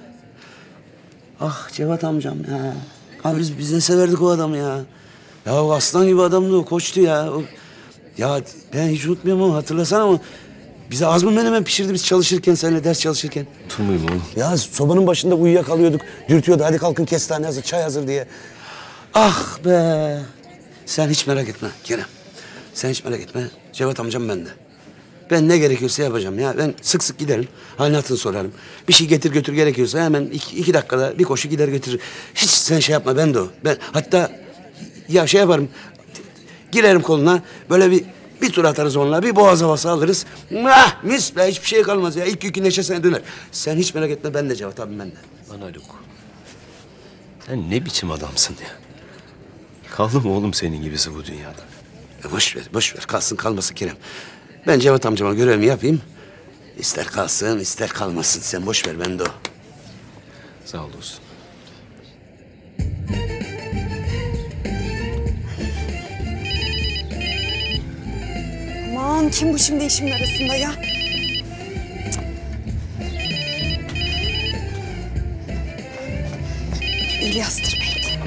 Ah Cevat amcam ya. Abi biz, biz ne severdik o adamı ya. Ya o aslan gibi adamdı o, koçtu ya. O, ya ben hiç unutmuyorum ama hatırlasana ama... Bize az mı menemen pişirdi biz çalışırken, seninle ders çalışırken. Oturmayayım oğlum. Ya sobanın başında uyuyakalıyorduk. Dürtüyordu, hadi kalkın kestane hazır, çay hazır diye. Ah be. Sen hiç merak etme Kerem. Sen hiç merak etme. Cevat amcam bende. Ben ne gerekiyorsa yapacağım ya. Ben sık sık giderim. Halini hatırını sorarım. Bir şey getir götür gerekiyorsa hemen iki, iki dakikada bir koşu gider götürür. Hiç sen şey yapma, ben de o. Ben hatta ya şey yaparım. Girerim koluna böyle bir bir tur atarız onunla. Bir boğaz havası alırız. Mah, mis be, hiçbir şey kalmaz ya. İlk yükün neşesine döner. Sen hiç merak etme, ben de Cevat abim, ben de. Lan Haluk. Sen ne biçim adamsın ya? Kaldı mı oğlum senin gibisi bu dünyada? E boş ver, boş ver. Kalsın kalmasın Kerem. Ben Cevat amcama görevimi yapayım. İster kalsın, ister kalmasın. Sen boş ver, ben de o. Sağ ol dostum. Allah'ım kim bu şimdi işimin arasında ya? İlyas'tır belki.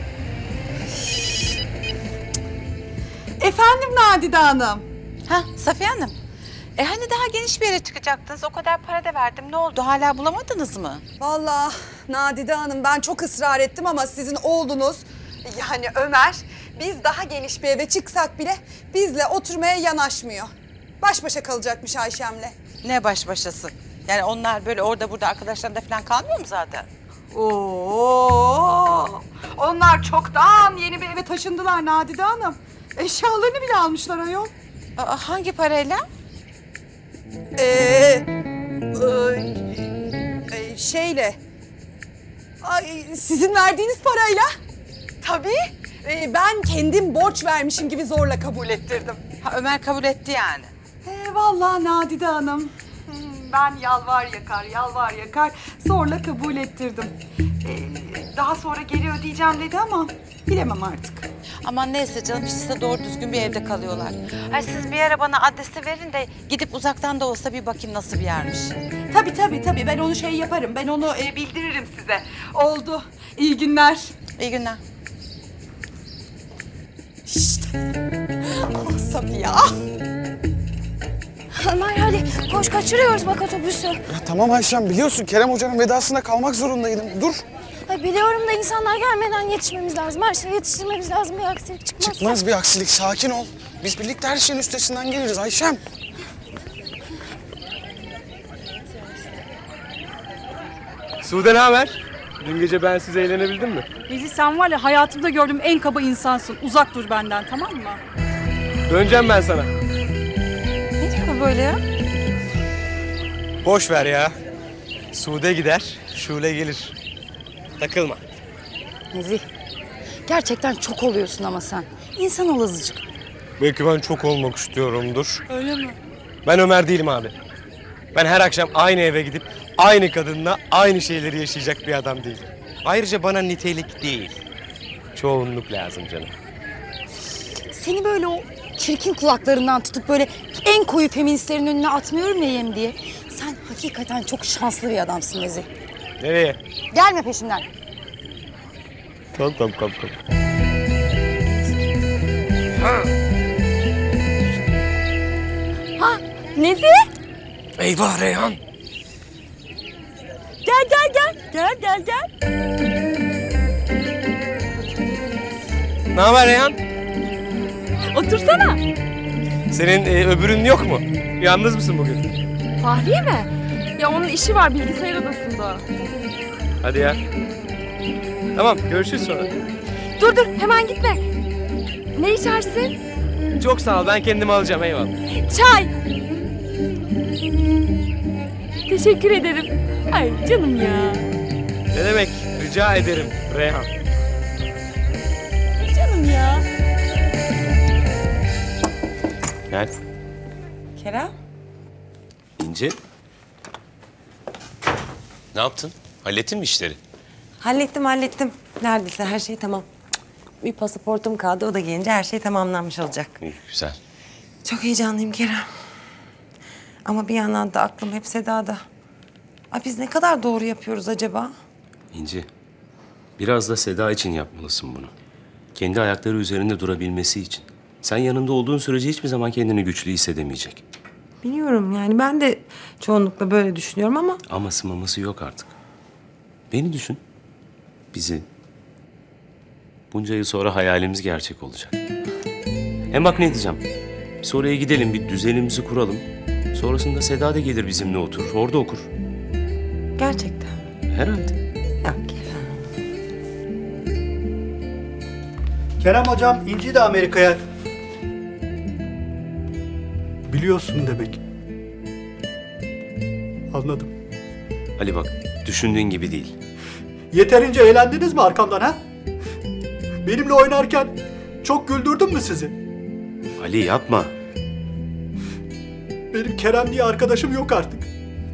Efendim Nadide Hanım. Ha Safiye Hanım. E hani daha geniş bir yere çıkacaktınız. O kadar para da verdim. Ne oldu? Hala bulamadınız mı? Vallahi Nadide Hanım ben çok ısrar ettim ama sizin oğlunuz yani Ömer biz daha geniş bir eve çıksak bile bizle oturmaya yanaşmıyor. Baş başa kalacakmış Ayşem'le. Ne baş başası? Yani onlar böyle orada burada arkadaşlarında falan kalmıyor mu zaten? Oo, onlar çoktan yeni bir eve taşındılar Nadide Hanım. Eşyalarını bile almışlar ayol. Aa, hangi parayla? Ee, e, şeyle, ay, sizin verdiğiniz parayla. Tabii, e, ben kendim borç vermişim gibi zorla kabul ettirdim. Ha, Ömer kabul etti yani. He, vallahi Nadide Hanım. Ben yalvar yakar, yalvar yakar zorla kabul ettirdim. Ee, daha sonra geri ödeyeceğim dedi ama bilemem artık. Aman neyse canım işte doğru düzgün bir evde kalıyorlar. Ay siz bir ara bana adresi verin de gidip uzaktan da olsa bir bakayım nasıl bir yermiş. Tabii tabii tabii ben onu şey yaparım. Ben onu e, bildiririm size. Oldu. İyi günler. İyi günler. İşte. Ah Safiye. Ömer hadi koş kaçırıyoruz bak otobüsü. Ya tamam Ayşem biliyorsun Kerem Hoca'nın vedasında kalmak zorundaydım. Dur. Ay biliyorum da insanlar gelmeden yetişmemiz lazım. Her şeye yetiştirmemiz lazım. Bir aksilik çıkmazsa. Çıkmaz bir aksilik, sakin ol. Biz birlikte her şeyin üstesinden geliriz Ayşem. Sude ne haber? Dün gece ben size eğlenebildim mi? Veli sen var ya hayatımda gördüğüm en kaba insansın. Uzak dur benden tamam mı? Döneceğim ben sana. Ne diyor bu böyle ya? Boş ver ya. Sude gider, Şule gelir. Takılma. Nezih, gerçekten çok oluyorsun ama sen. İnsan ol azıcık. Belki ben çok olmak istiyorumdur. Öyle mi? Ben Ömer değilim abi. Ben her akşam aynı eve gidip aynı kadınla aynı şeyleri yaşayacak bir adam değilim. Ayrıca bana nitelik değil, çoğunluk lazım canım. Seni böyle o çirkin kulaklarından tutup böyle en koyu feministlerin önüne atmıyorum ya yem diye. Sen hakikaten çok şanslı bir adamsın Nezih. Nereye? Gelme peşimden. Tamam tamam tamam. Ha. Ha, Nezih? Eyvah Reyhan. Gel gel gel. Gel gel gel. Ne haber Reyhan? Otursana. Senin e, öbürün yok mu? Yalnız mısın bugün? Fahriye mi? Ya onun işi var bilgisayar odasında. Hadi ya. Tamam görüşürüz sonra. Dur dur hemen gitme. Ne içersin? Çok sağ ol ben kendimi alacağım eyvallah. Çay. Teşekkür ederim. Ay canım ya. Ne demek rica ederim Reyhan. Canım ya. Gel. Kerem? İnce. Ne yaptın? Hallettin mi işleri? Hallettim hallettim. Neredeyse her şey tamam. Bir pasaportum kaldı. O da gelince her şey tamamlanmış olacak. İyi, güzel. Çok heyecanlıyım Kerem. Ama bir yandan da aklım hep Seda'da. Ay biz ne kadar doğru yapıyoruz acaba? İnci, biraz da Seda için yapmalısın bunu. Kendi ayakları üzerinde durabilmesi için. Sen yanında olduğun sürece hiçbir zaman kendini güçlü hissedemeyecek. Biliyorum yani ben de çoğunlukla böyle düşünüyorum ama... Aması maması yok artık. Beni düşün. Bizi. Bunca yıl sonra hayalimiz gerçek olacak. Hem bak ne diyeceğim. Biz oraya gidelim, bir düzenimizi kuralım. Sonrasında Seda da gelir bizimle oturur, orada okur. Gerçekten. Herhalde. Yok Kerem hocam İnci de Amerika'ya. Biliyorsun demek. Anladım. Ali bak, düşündüğün gibi değil. Yeterince eğlendiniz mi arkamdan ha? Benimle oynarken çok güldürdüm mü sizi? Ali yapma. Benim Kerem diye arkadaşım yok artık.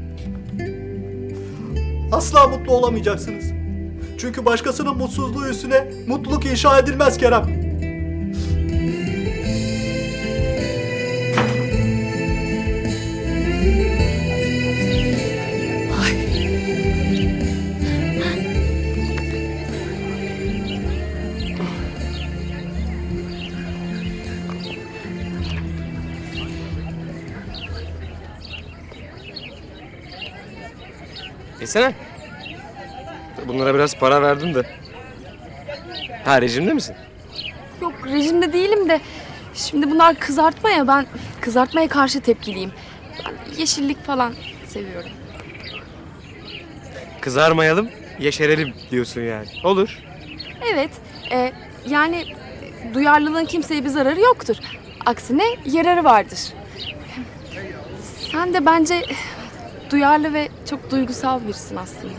Asla mutlu olamayacaksınız. Çünkü başkasının mutsuzluğu üstüne mutluluk inşa edilmez Kerem. Yesene. Bunlara biraz para verdim de. Ha, rejimde misin? Yok, rejimde değilim de şimdi bunlar kızartma ya, ben kızartmaya karşı tepkiliyim. Ben yeşillik falan seviyorum. Kızarmayalım, yeşerelim diyorsun yani. Olur. Evet, e, yani duyarlılığın kimseye bir zararı yoktur. Aksine yararı vardır. Sen de bence duyarlı ve çok duygusal birisin aslında.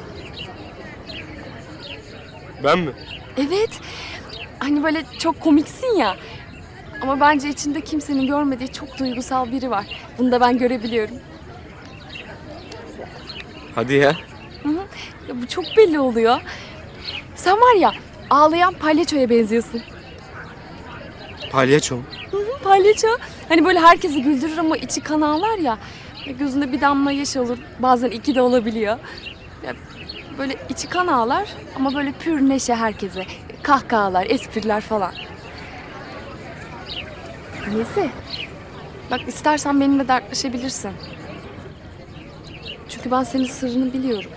Ben mi? Evet, hani böyle çok komiksin ya. Ama bence içinde kimsenin görmediği çok duygusal biri var. Bunu da ben görebiliyorum. Hadi ya. Hı hı. Ya bu çok belli oluyor. Sen var ya, ağlayan palyaçoya benziyorsun. Palyaço mu? Hı hı, palyaço. Hani böyle herkesi güldürür ama içi kan ağlar ya. Gözünde bir damla yaş olur. Bazen iki de olabiliyor. Ya böyle içi kan ağlar ama böyle pür neşe herkese. Kahkahalar, espriler falan. Neyse. Bak istersen benimle dertleşebilirsin. Çünkü ben senin sırrını biliyorum.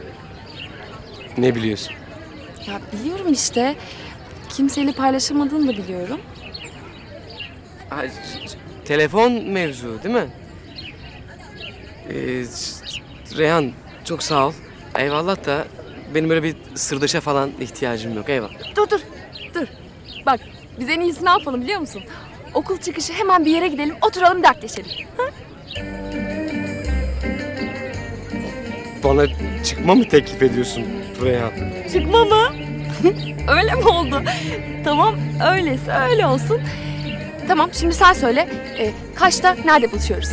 Ne biliyorsun? Ya biliyorum işte. Kimseyle paylaşamadığını da biliyorum. Ha, telefon mevzu değil mi? Ee, Reyhan çok sağ ol. Eyvallah da benim öyle bir sırdaşa falan ihtiyacım yok. Eyvallah. Dur dur. Dur. Bak biz en iyisi ne yapalım biliyor musun? Okul çıkışı hemen bir yere gidelim, oturalım, dertleşelim. Ha? Bana çıkma mı teklif ediyorsun Reyhan? Çıkma mı? Öyle mi oldu? Tamam, öyleyse öyle olsun. Tamam, şimdi sen söyle. E, kaçta, nerede buluşuyoruz?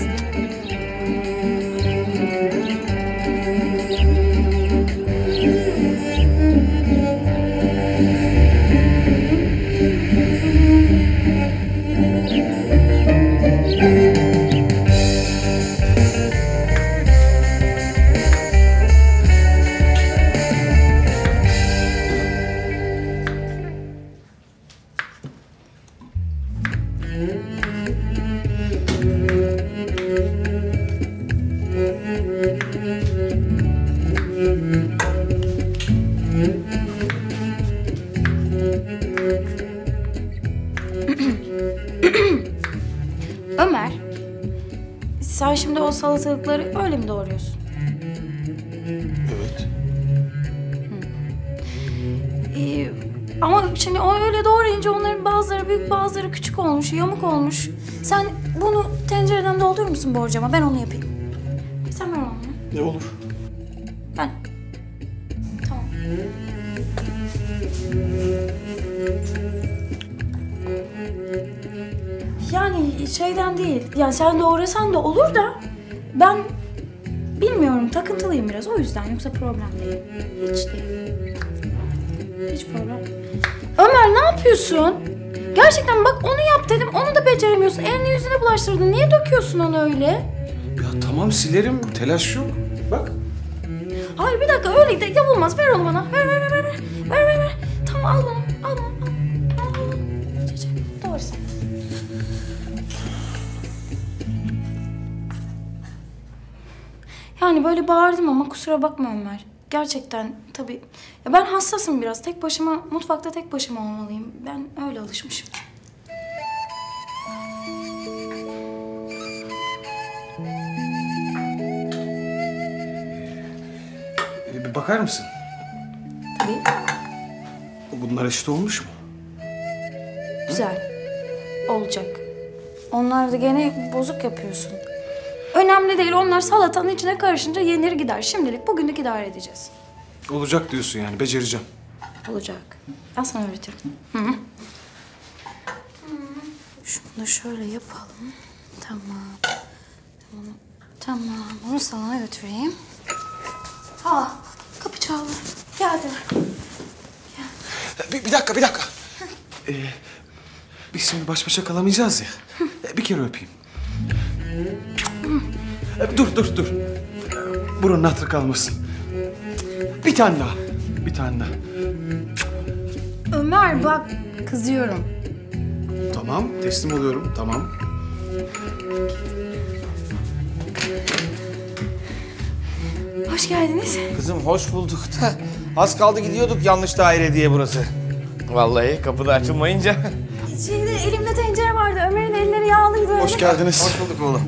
Ömer, sen şimdi o salatalıkları öyle mi doğruyorsun? Evet. Ee, ama şimdi o öyle doğrayınca onların bazıları büyük, bazıları küçük olmuş, yamuk olmuş. Sen bunu tencereden doldurur musun borcama? Ben onu yapayım. Sen ver onu. Ne olur. Ben. Tamam. Yani şeyden değil. Yani sen doğrasan da olur da ben bilmiyorum, takıntılıyım biraz, o yüzden, yoksa problem değil. Hiç değil. Hiç problem. Ömer ne yapıyorsun? Gerçekten bak, onu yap dedim, onu da beceremiyorsun. Elini yüzüne bulaştırdın. Niye döküyorsun onu öyle? Ya tamam silerim. Telaş yok. Bak. Hayır bir dakika, öyle de yapılmaz. Ver onu bana. Ver ver ver ver. Ver ver ver. Tamam al bunu. Al bunu. Al. Al. Al. Çek çek. Doğru sen. Yani böyle bağırdım ama kusura bakma Ömer. Gerçekten tabii. Ya ben hassasım biraz. Tek başıma, mutfakta tek başıma olmalıyım. Ben öyle alışmışım. Ee, bir bakar mısın? Tabii. Bunlar eşit olmuş mu? Güzel. Olacak. Onlar da gene bozuk yapıyorsun. Önemli değil. Onlar salatanın içine karışınca yenir gider. Şimdilik bugünlük idare edeceğiz. Olacak diyorsun yani. Becereceğim. Olacak. Ben sana öğretirim. Hı hı. Şunu da şöyle yapalım. Tamam. Tamam. Tamam. Bunu sana götüreyim. Aa, kapı çaldı. Geldiler. Bir, bir dakika, bir dakika. Ee, biz şimdi baş başa kalamayacağız ya. Bir kere öpeyim. Ee, dur, dur, dur. Buranın hatırı kalmasın. Bir tane daha. Bir tane daha. Ömer bak, kızıyorum. Tamam, teslim oluyorum. Tamam. Hoş geldiniz. Kızım hoş bulduk da az kaldı gidiyorduk yanlış daire diye burası. Vallahi kapı da açılmayınca. Şeyde elimde tencere vardı. Ömer'in elleri yağlıydı. Hoş geldiniz. Hoş bulduk oğlum.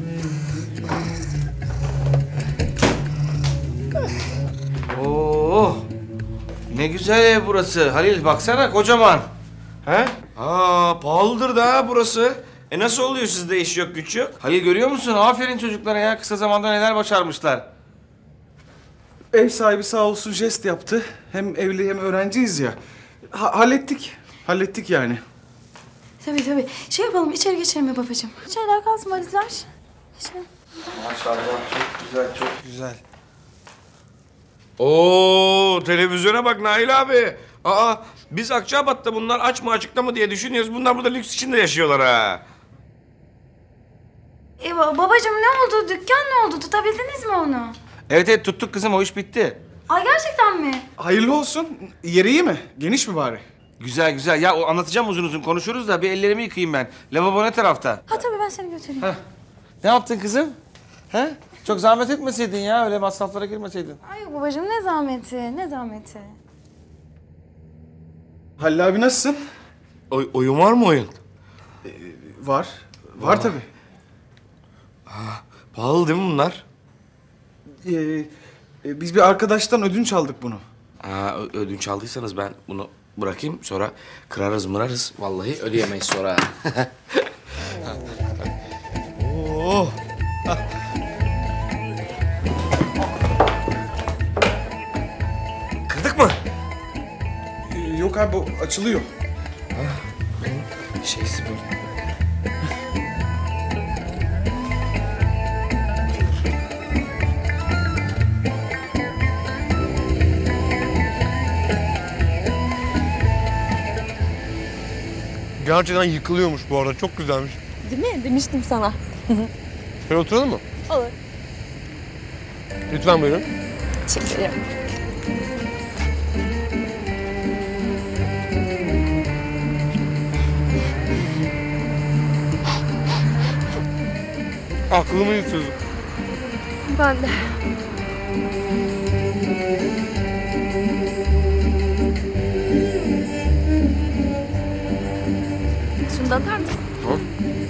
Oo, ne güzel ev burası. Halil baksana kocaman. He? Aa, pahalıdır da burası. E nasıl oluyor sizde iş yok güç yok? Halil görüyor musun? Aferin çocuklara ya. Kısa zamanda neler başarmışlar. Ev sahibi sağ olsun jest yaptı. Hem evli hem öğrenciyiz ya. Ha- hallettik. Hallettik yani. Tabii tabii. Şey yapalım, içeri geçelim mi babacığım? Şeyler kalsın valizler. Şey. Maşallah çok güzel çok güzel. Oo, televizyona bak Nail abi. Aa, biz Akçabat'ta bunlar aç mı açıkta mı diye düşünüyoruz. Bunlar burada lüks içinde yaşıyorlar ha. E ba- babacığım ne oldu? Dükkan ne oldu? Tutabildiniz mi onu? Evet evet tuttuk kızım o iş bitti. Ay gerçekten mi? Hayırlı olsun. Yeri iyi mi? Geniş mi bari? Güzel güzel. Ya o anlatacağım uzun uzun konuşuruz da bir ellerimi yıkayayım ben. Lavabo ne tarafta? Ha tabii ben seni götüreyim. Heh. Ne yaptın kızım? He? Çok zahmet etmeseydin ya öyle masraflara girmeseydin. Ay yok babacığım ne zahmeti, ne zahmeti. Halil abi nasılsın? Oy, oyun var mı oyun? Ee, var. Var tabii. Aa, pahalı değil mi bunlar? Ee, e, biz bir arkadaştan ödünç aldık bunu. Aa, ö- ödünç aldıysanız ben bunu bırakayım sonra kırarız mırarız. Vallahi ödeyemeyiz sonra. Oo. Kırdık mı? Ee, yok abi bu açılıyor. Şeysi böyle. Gerçekten yıkılıyormuş bu arada. Çok güzelmiş. Değil mi? Demiştim sana. Şöyle oturalım mı? Olur. Lütfen buyurun. Teşekkür ederim. Aklımı yitiriyorum. Ben de. Şunu da atar mısın? Tamam.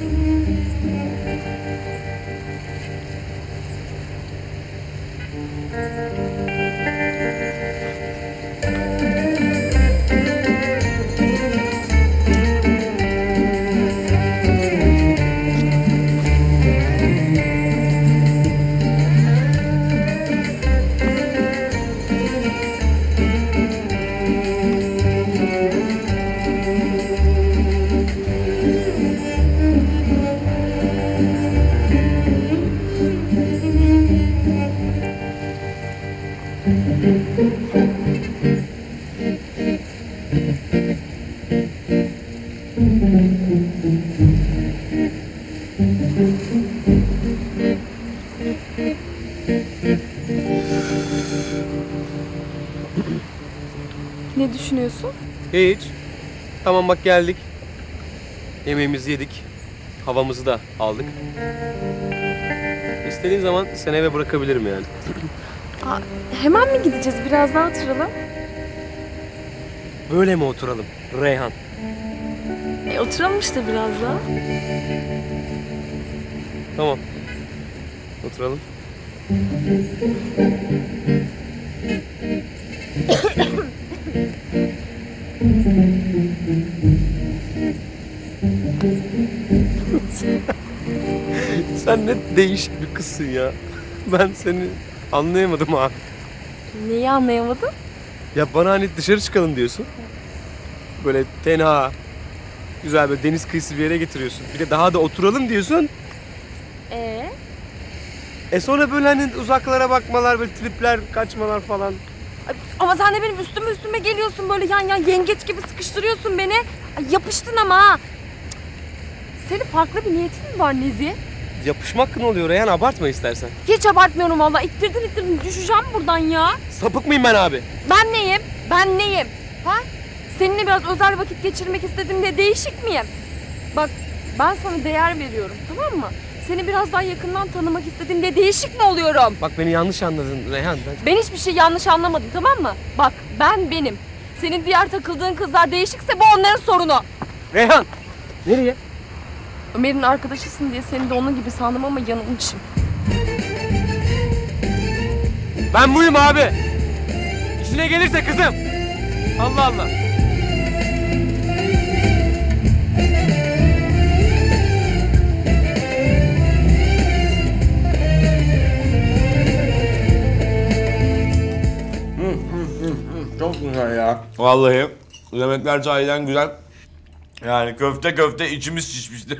Ne düşünüyorsun? Hiç. Tamam bak geldik. Yemeğimizi yedik. Havamızı da aldık. İstediğin zaman seni eve bırakabilirim yani. Aa, hemen mi gideceğiz? Biraz daha oturalım. Böyle mi oturalım Reyhan? E, oturalım işte biraz daha. Tamam. Oturalım. Sen ne değişik bir kızsın ya. Ben seni anlayamadım abi. Neyi anlayamadın? Ya bana hani dışarı çıkalım diyorsun. Böyle tenha, güzel böyle deniz kıyısı bir yere getiriyorsun. Bir de daha da oturalım diyorsun. Ee? E sonra böyle hani uzaklara bakmalar, böyle tripler, kaçmalar falan. Ay, ama sen de benim üstüme üstüme geliyorsun böyle yan yan yengeç gibi sıkıştırıyorsun beni. Ay, yapıştın ama ha. Senin farklı bir niyetin mi var Nezi? Yapışmak ne oluyor Reyhan? Abartma istersen. Hiç abartmıyorum valla. İttirdin ittirdin. Düşeceğim buradan ya. Sapık mıyım ben abi? Ben neyim? Ben neyim? Ha? Seninle biraz özel vakit geçirmek istedim diye değişik miyim? Bak ben sana değer veriyorum, tamam mı? Seni biraz daha yakından tanımak istedim diye değişik mi oluyorum? Bak beni yanlış anladın Reyhan. Ben... Ben hiçbir şey yanlış anlamadım, tamam mı? Bak ben benim. Senin diğer takıldığın kızlar değişikse bu onların sorunu. Reyhan! Nereye? Ömer'in arkadaşısın diye seni de onun gibi sandım ama yanılmışım. Ben buyum abi. İşine gelirse kızım. Allah Allah. Çok güzel ya. Vallahi yemekler sahiden güzel. Yani köfte köfte içimiz şişmişti.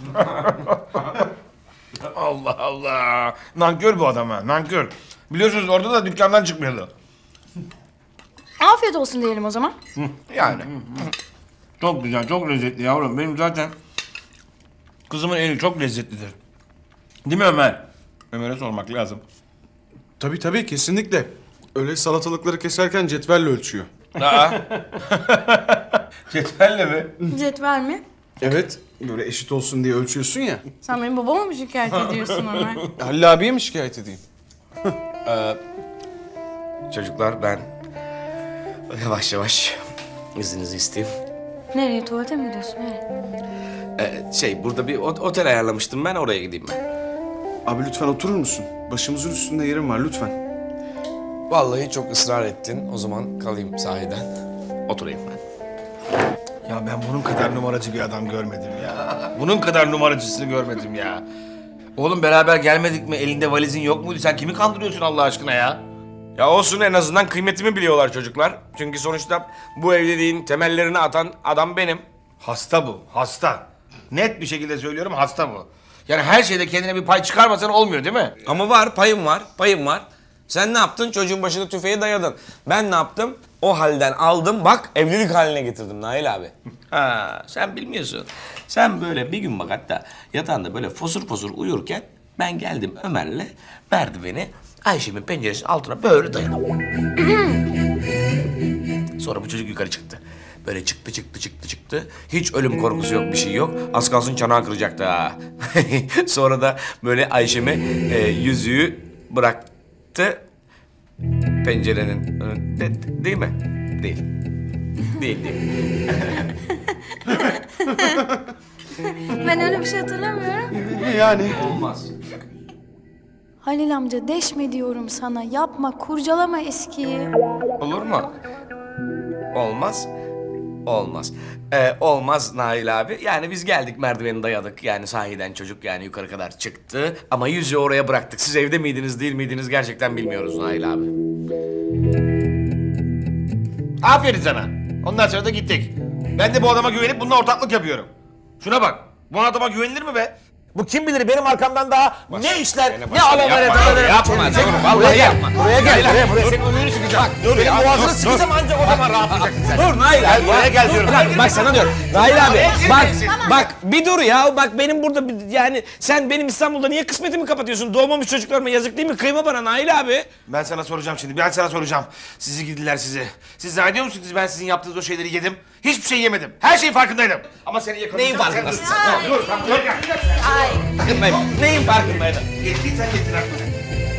Allah Allah. Nankör bu adam ha, nankör. Biliyorsunuz orada da dükkandan çıkmıyordu. Afiyet olsun diyelim o zaman. Yani. Çok güzel, çok lezzetli yavrum. Benim zaten kızımın eli çok lezzetlidir. Değil mi Ömer? Ömer'e sormak lazım. Tabii tabii kesinlikle. Öyle salatalıkları keserken cetvelle ölçüyor. Aa. Cetvelle mi? Cetvel mi? Evet. Böyle eşit olsun diye ölçüyorsun ya. Sen benim babama mı şikayet ediyorsun Ömer? Halil abiye mi şikayet edeyim? Ee, çocuklar ben yavaş yavaş izninizi isteyeyim. Nereye? Tuvalete mi gidiyorsun? Nereye? Ee, şey burada bir ot- otel ayarlamıştım ben, oraya gideyim ben. Abi lütfen oturur musun? Başımızın üstünde yerim var lütfen. Vallahi çok ısrar ettin. O zaman kalayım sahiden. Oturayım ben. Ya ben bunun kadar numaracı bir adam görmedim ya. Bunun kadar numaracısını görmedim ya. Oğlum beraber gelmedik mi? Elinde valizin yok muydu? Sen kimi kandırıyorsun Allah aşkına ya? Ya olsun, en azından kıymetimi biliyorlar çocuklar. Çünkü sonuçta bu evliliğin temellerini atan adam benim. Hasta bu, hasta. Net bir şekilde söylüyorum, hasta bu. Yani her şeyde kendine bir pay çıkarmasan olmuyor değil mi? Ama var, payım var, payım var. Sen ne yaptın? Çocuğun başına tüfeği dayadın. Ben ne yaptım? O halden aldım, bak evlilik haline getirdim Nail abi. Ha, sen bilmiyorsun. Sen böyle bir gün bak, hatta yatağında böyle fosur fosur uyurken ben geldim Ömer'le merdiveni Ayşem'in penceresinin altına böyle dayadım. Sonra bu çocuk yukarı çıktı. Böyle çıktı çıktı çıktı çıktı. Hiç ölüm korkusu yok, bir şey yok. Az kalsın çanağı kıracaktı ha. Sonra da böyle Ayşem'e e, yüzüğü bıraktı. Pencerenin önünde, değil mi? Değil. Değil, değil. Ben öyle bir şey hatırlamıyorum. Yani. Olmaz. Halil amca deşme diyorum sana. Yapma, kurcalama eskiyi. Olur mu? Olmaz. Olmaz. Ee, olmaz Nail abi. Yani biz geldik, merdiveni dayadık. Yani sahiden çocuk yani yukarı kadar çıktı. Ama yüzüğü oraya bıraktık. Siz evde miydiniz, değil miydiniz gerçekten bilmiyoruz Nail abi. Aferin sana. Ondan sonra da gittik. Ben de bu adama güvenip bununla ortaklık yapıyorum. Şuna bak. Bu adama güvenilir mi be? Bu kim bilir benim arkamdan daha ne işler, ne alanlara yapma, yapma, dur, vallahi yapma. Buraya gel, buraya, buraya. Senin önünü sıkacağım. Dur, Benim boğazını sıkacağım ancak o zaman rahatlayacaksın sen. Dur Nail abi. Buraya gel diyorum. Bak sana diyorum. Nail abi bak bak bir dur ya. Bak benim burada bir- yani sen benim İstanbul'da niye kısmetimi kapatıyorsun? Doğmamış çocuklarıma yazık değil mi? Kıyma bana Nail abi. Ben sana soracağım şimdi, ben sana soracağım. Sizi gidiler sizi. Siz zannediyor musunuz ben sizin yaptığınız o şeyleri yedim? Hiçbir şey yemedim. Her şeyin farkındaydım. Ama seni yakalayacağım. Neyin farkındasın sen? Dur, sen buraya gel. Farkındayım. Neyin farkındaydım? Geldiysen getirin aklına.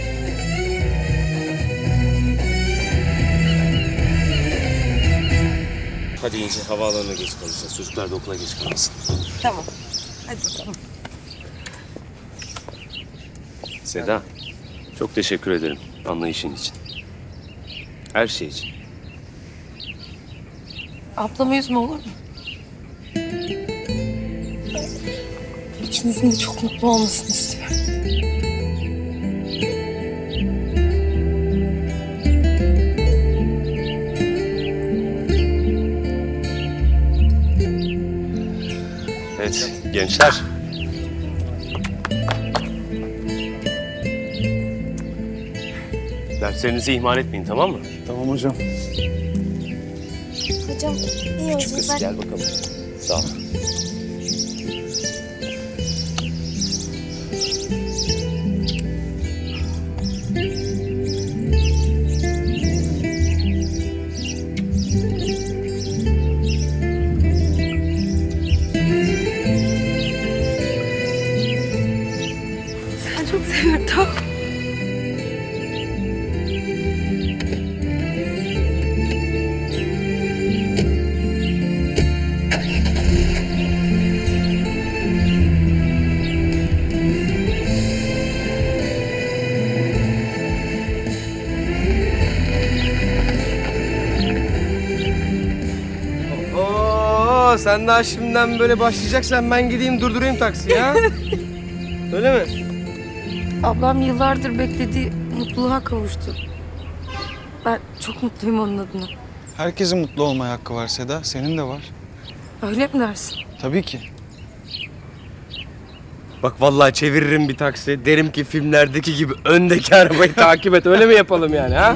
Hadi İnce havaalanına geç kalacağız. Çocuklar da okula geç kalmasın. Tamam. Hadi bakalım. Seda, çok teşekkür ederim anlayışın için. Her şey için. Ablamı üzme olur mu? İkinizin de çok mutlu olmasını istiyorum. Evet gençler. Derslerinizi ihmal etmeyin, tamam mı? Tamam hocam. Hocam iyi Küçük kız olacak. gel bakalım. Sağ ol. Oo, sen daha şimdiden böyle başlayacaksan ben gideyim durdurayım taksiyi ha. Öyle mi? Ablam yıllardır beklediği mutluluğa kavuştu. Ben çok mutluyum onun adına. Herkesin mutlu olmaya hakkı var Seda. Senin de var. Öyle mi dersin? Tabii ki. Bak vallahi çeviririm bir taksi. Derim ki filmlerdeki gibi öndeki arabayı takip et. Öyle mi yapalım yani ha?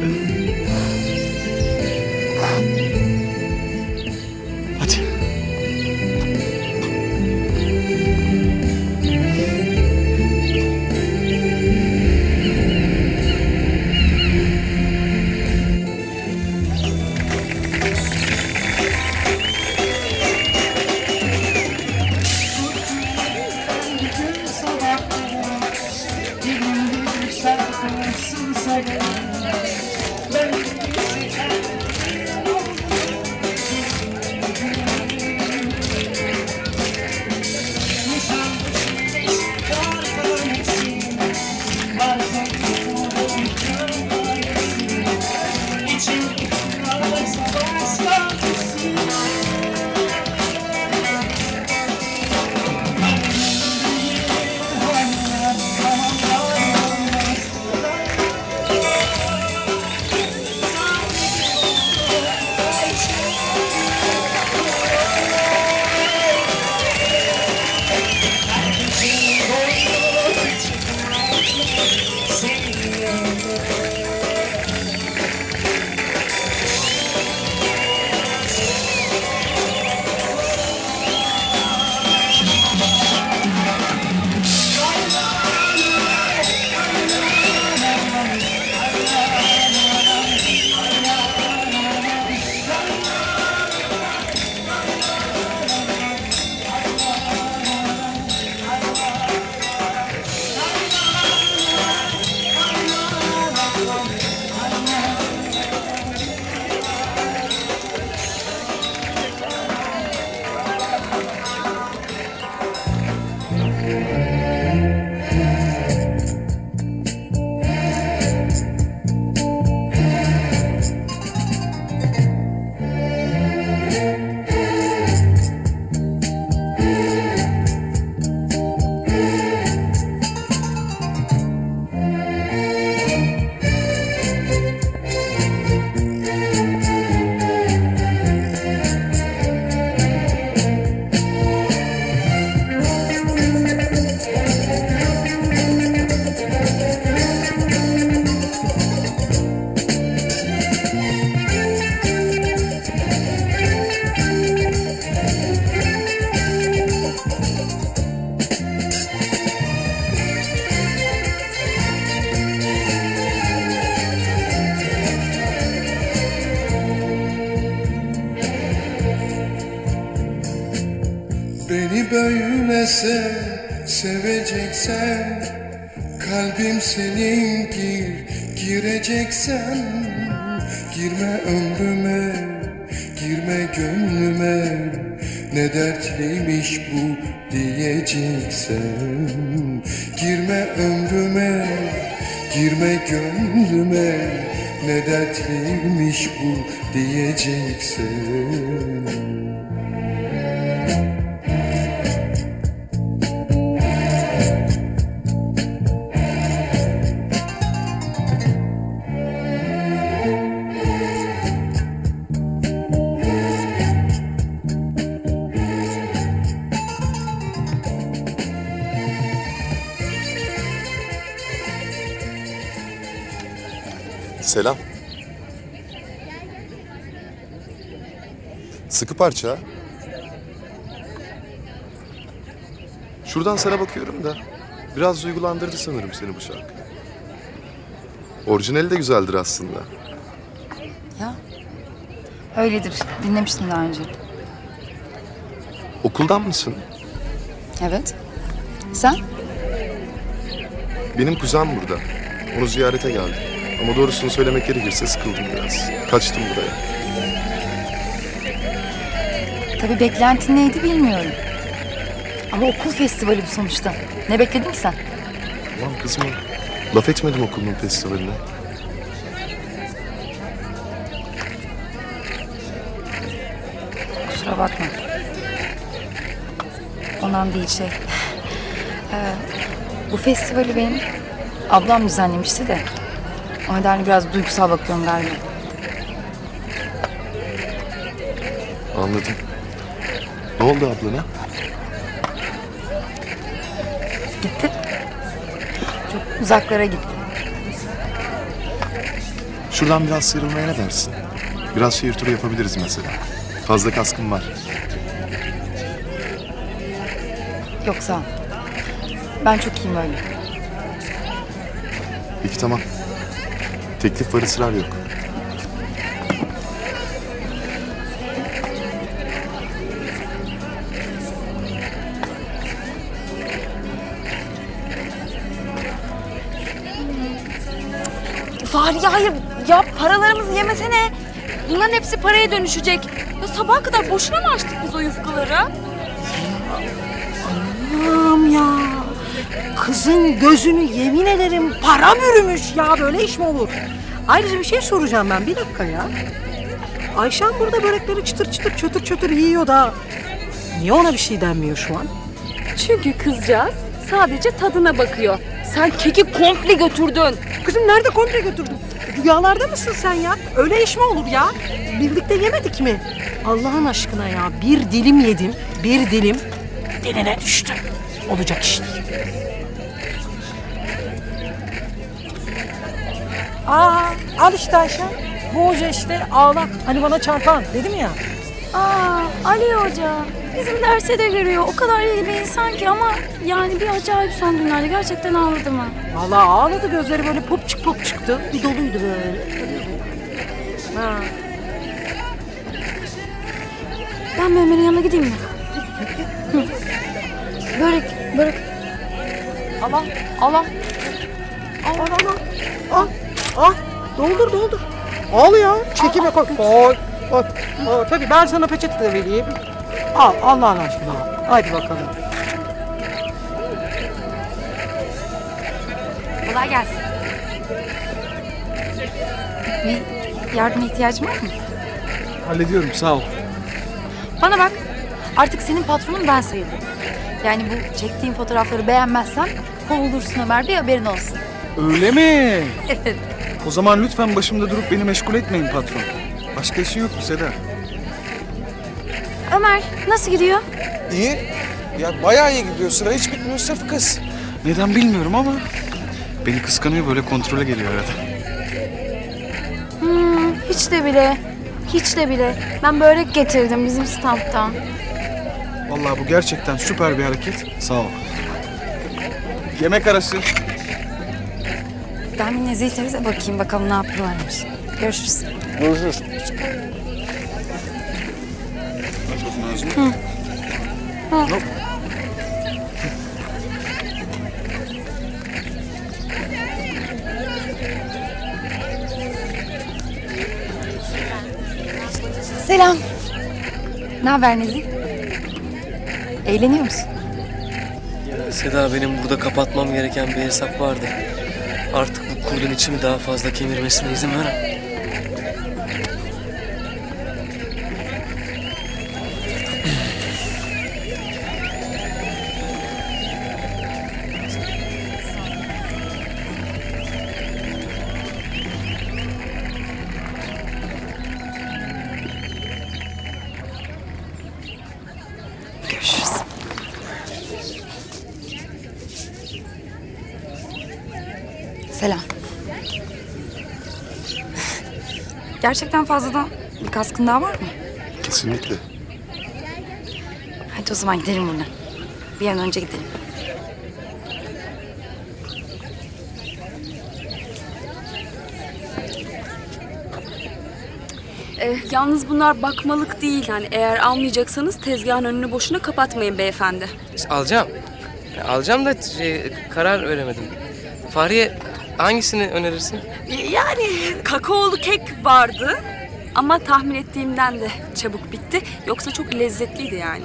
Beni böyle sev, seveceksen, kalbim senin gir, gireceksen, girme ömrüme, girme gönlüme, ne dertliymiş bu diyeceksen, girme ömrüme, girme gönlüme, ne dertliymiş bu diyeceksen. Selam. Sıkı parça. Şuradan sana bakıyorum da biraz duygulandırdı sanırım seni bu şarkı. Orijinali de güzeldir aslında. Ya öyledir. Dinlemiştim daha önce. Okuldan mısın? Evet. Sen? Benim kuzen burada. Onu ziyarete geldim. Ama doğrusunu söylemek gerekirse sıkıldım biraz. Kaçtım buraya. Tabii beklentin neydi bilmiyorum. Ama okul festivali bu sonuçta. Ne bekledin ki sen? Tamam kızma. Laf etmedim okulun festivaline. Kusura bakma. ondan değil şey. Ee, bu festivali benim ablam düzenlemişti de. O nedenle biraz duygusal bakıyorum galiba. Anladım. Ne oldu ablana? Gitti. Çok uzaklara gitti. Şuradan biraz sıyrılmaya ne dersin? Biraz şehir turu yapabiliriz mesela. Fazla kaskım var. Yok sağ ol. Ben çok iyiyim öyle. Peki tamam. Teklif var, ısrar yok. Fahriye hayır. Ya paralarımızı yemesene. Bunların hepsi paraya dönüşecek. Ya sabaha kadar boşuna mı açtık biz o yufkaları? Anam ya. Kızın gözünü yemin ederim para bürümüş ya. Böyle iş mi olur? Ayrıca bir şey soracağım ben. Bir dakika ya. Ayşen burada börekleri çıtır çıtır çötür çötür yiyor da. Niye ona bir şey denmiyor şu an? Çünkü kızcağız sadece tadına bakıyor. Sen keki komple götürdün. Kızım nerede komple götürdün? Rüyalarda mısın sen ya? Öyle iş mi olur ya? Birlikte yemedik mi? Allah'ın aşkına ya. Bir dilim yedim. Bir dilim diline düştü. Olacak iş değil. Aa, al işte Ayşe. Bu hoca işte ağlak. Hani bana çarpan dedim ya. Aa, Ali Hoca. Bizim derse de görüyor. O kadar iyi bir insan ki ama yani bir acayip son günlerde gerçekten ağladı mı? Vallahi ağladı, gözleri böyle popçuk pop çıktı. Bir doluydu böyle. Ha. Ben Ömer'in yanına gideyim mi? Hı. Börek, börek. Al al, al al. Al al al. Al, al. Doldur doldur. Al ya, çekime koy. Koy. Koy. Aa, tabii ben sana peçete de vereyim. Al, Allah'ın aşkına. Hadi bakalım. Kolay gelsin. Bir yardıma ihtiyacın var mı? Hallediyorum, sağ ol. Bana bak, artık senin patronun ben sayılırım. Yani bu çektiğim fotoğrafları beğenmezsen kovulursun Ömer Bey, haberin olsun. Öyle mi? Evet. O zaman lütfen başımda durup beni meşgul etmeyin patron. Başka işin yok mu Seda? Ömer, nasıl gidiyor? İyi. Ya bayağı iyi gidiyor. Sıra hiç bitmiyor, sırf kız. Neden bilmiyorum ama beni kıskanıyor, böyle kontrole geliyor arada. Hmm, hiç de bile. Hiç de bile. Ben börek getirdim bizim standtan. Vallahi bu gerçekten süper bir hareket. Sağ ol. Yemek arası. Ben bir Nezih teyze bakayım bakalım ne yapıyorlarmış. Görüşürüz. Görüşürüz. Hı. Hı. Selam. Ne haber Nezih? Eğleniyor musun? Ya Seda, benim burada kapatmam gereken bir hesap vardı. Artık bu kurdun içimi daha fazla kemirmesine izin veremem. Görüşürüz. Selam. Gerçekten fazladan bir kaskın daha var mı? Kesinlikle. Hadi o zaman gidelim buradan. Bir an önce gidelim. Ee, yalnız bunlar bakmalık değil. Yani eğer almayacaksanız tezgahın önünü boşuna kapatmayın beyefendi. Alacağım. Ya, alacağım da şey, karar veremedim. Fahriye, hangisini önerirsin? Yani kakaolu kek vardı ama tahmin ettiğimden de çabuk bitti. Yoksa çok lezzetliydi yani.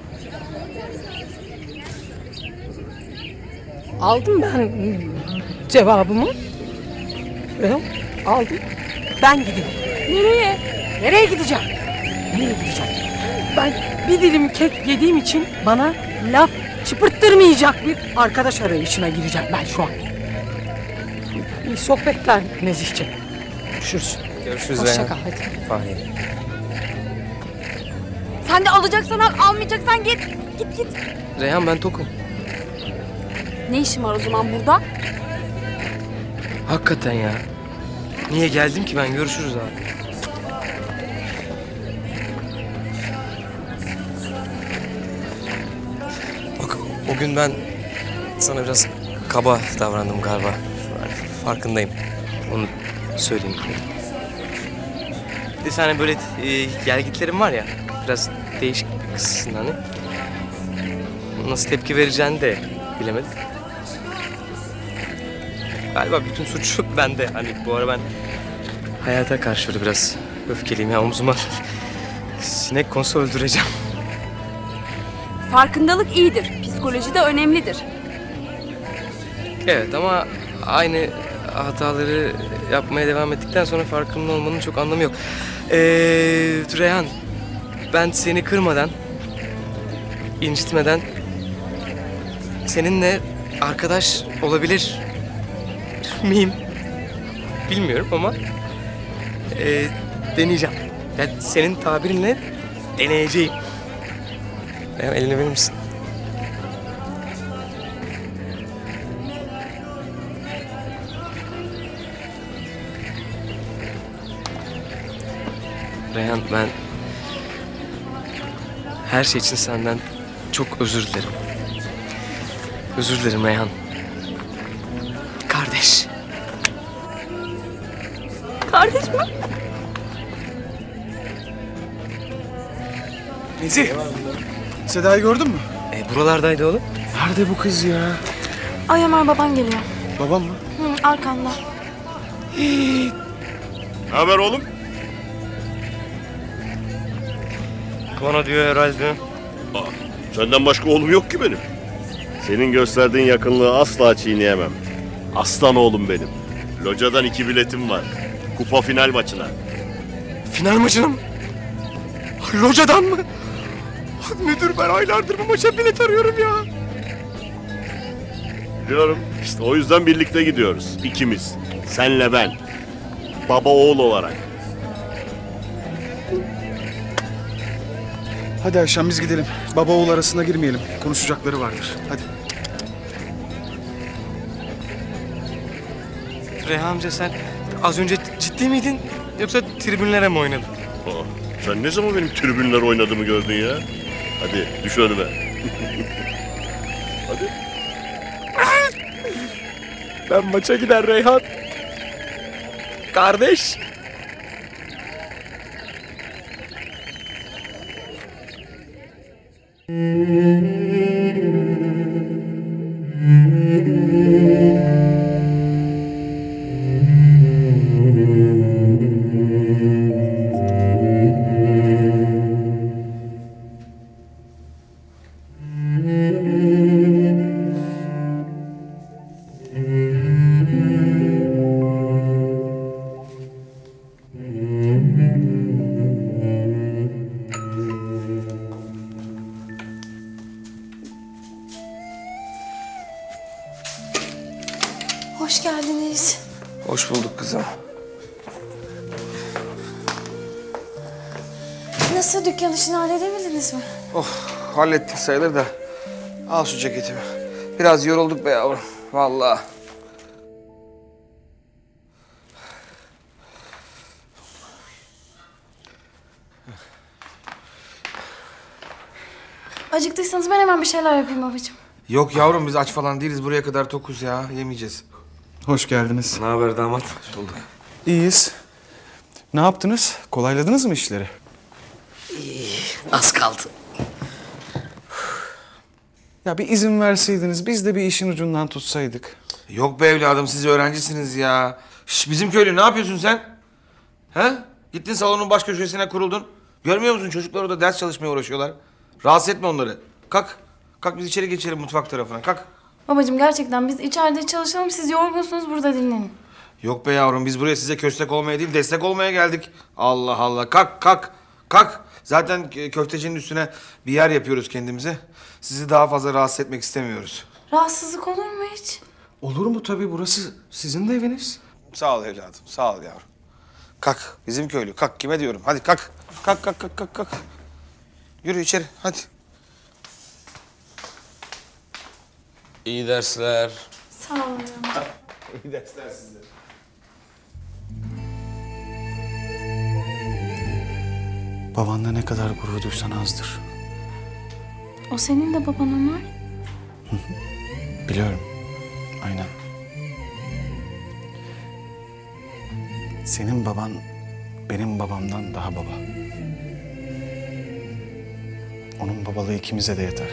Aldım ben cevabımı. Evet, aldım. Ben gideyim. Nereye? Nereye gideceğim? Nereye gideceğim? Ben bir dilim kek yediğim için bana laf çıpırttırmayacak bir arkadaş arayışına gireceğim ben şu an. İyi sohbetler Nezihciğim. Görüşürüz. Görüşürüz Hoşça Reyhan. kal hadi. Fahriye. Sen de alacaksan al, almayacaksan git. Git git. Reyhan ben tokum. Ne işin var o zaman burada? Hakikaten ya. Niye geldim ki ben? Görüşürüz abi. Bak o gün ben sana biraz kaba davrandım galiba. Farkındayım. Onu söyleyeyim. Bir de sana böyle e, gelgitlerim var ya. Biraz değişik bir kızsın hani. Nasıl tepki vereceğini de bilemedim. Galiba bütün suç bende. Hani bu ara ben hayata karşı öyle biraz öfkeliyim ya. Omzuma sinek konsa öldüreceğim. Farkındalık iyidir. Psikoloji de önemlidir. Evet ama aynı hataları yapmaya devam ettikten sonra farkında olmanın çok anlamı yok. Ee, Reyhan, ben seni kırmadan, incitmeden seninle arkadaş olabilir miyim? Bilmiyorum ama e, deneyeceğim. Yani senin tabirinle deneyeceğim. Reyhan, elini verir misin? Reyhan, ben her şey için senden çok özür dilerim. Özür dilerim Reyhan. Kardeş. Kardeş mi? Nezih, Seda'yı gördün mü? E, buralardaydı oğlum. Nerede bu kız ya? Ay Ömer baban geliyor. Babam mı? Hı, arkanda. Ne haber oğlum? Bana diyor herhalde. Aa, senden başka oğlum yok ki benim. Senin gösterdiğin yakınlığı asla çiğneyemem. Aslan oğlum benim. Locadan iki biletim var. Kupa final maçına. Final maçına mı? Locadan mı? Müdür, ben aylardır bu maça bilet arıyorum ya. Biliyorum. İşte o yüzden birlikte gidiyoruz. İkimiz. Senle ben. Baba oğul olarak. Hadi Ayşem biz gidelim. Baba oğul arasına girmeyelim. Konuşacakları vardır. Hadi. Reyhan amca, sen az önce ciddi miydin yoksa tribünlere mi oynadın? Aa, sen ne zaman benim tribünler oynadığımı gördün ya? Hadi düş önüme. Hadi. Ben maça gider Reyhan. Kardeş. Hoş geldiniz. Hoş bulduk kızım. Nasıl, dükkan işini halledebildiniz mi? Oh, hallettik sayılır da. Al şu ceketimi. Biraz yorulduk be yavrum. Vallahi. Acıktıysanız ben hemen bir şeyler yapayım babacığım. Yok yavrum, biz aç falan değiliz. Buraya kadar tokuz ya. Yemeyeceğiz. Hoş geldiniz. Ne haber damat? Hoş bulduk. İyiyiz. Ne yaptınız? Kolayladınız mı işleri? Az kaldı. Ya bir izin verseydiniz, biz de bir işin ucundan tutsaydık. Yok be evladım, siz öğrencisiniz ya. Şş, bizim köylü ne yapıyorsun sen? He? Gittin salonun baş köşesine kuruldun. Görmüyor musun, çocuklar orada ders çalışmaya uğraşıyorlar. Rahatsız etme onları. Kalk. Kalk biz içeri geçelim mutfak tarafına. Kalk. Babacığım gerçekten biz içeride çalışalım, siz yorgunsunuz, burada dinlenin. Yok be yavrum, biz buraya size köstek olmaya değil destek olmaya geldik. Allah Allah. Kalk kalk. Kalk. Zaten köftecinin üstüne bir yer yapıyoruz kendimize. Sizi daha fazla rahatsız etmek istemiyoruz. Rahatsızlık olur mu hiç? Olur mu tabii, burası sizin de eviniz. Sağ ol evladım, sağ ol yavrum. Kalk, bizim köylü. Kalk, kime diyorum? Hadi kalk. Kalk, kalk, kalk, kalk, kalk. Yürü içeri, hadi. İyi dersler. Sağ olun. İyi dersler size. Babanla ne kadar gurur duysan azdır. O senin de baban Ömer. Biliyorum. Aynen. Senin baban benim babamdan daha baba. Onun babalığı ikimize de yeter.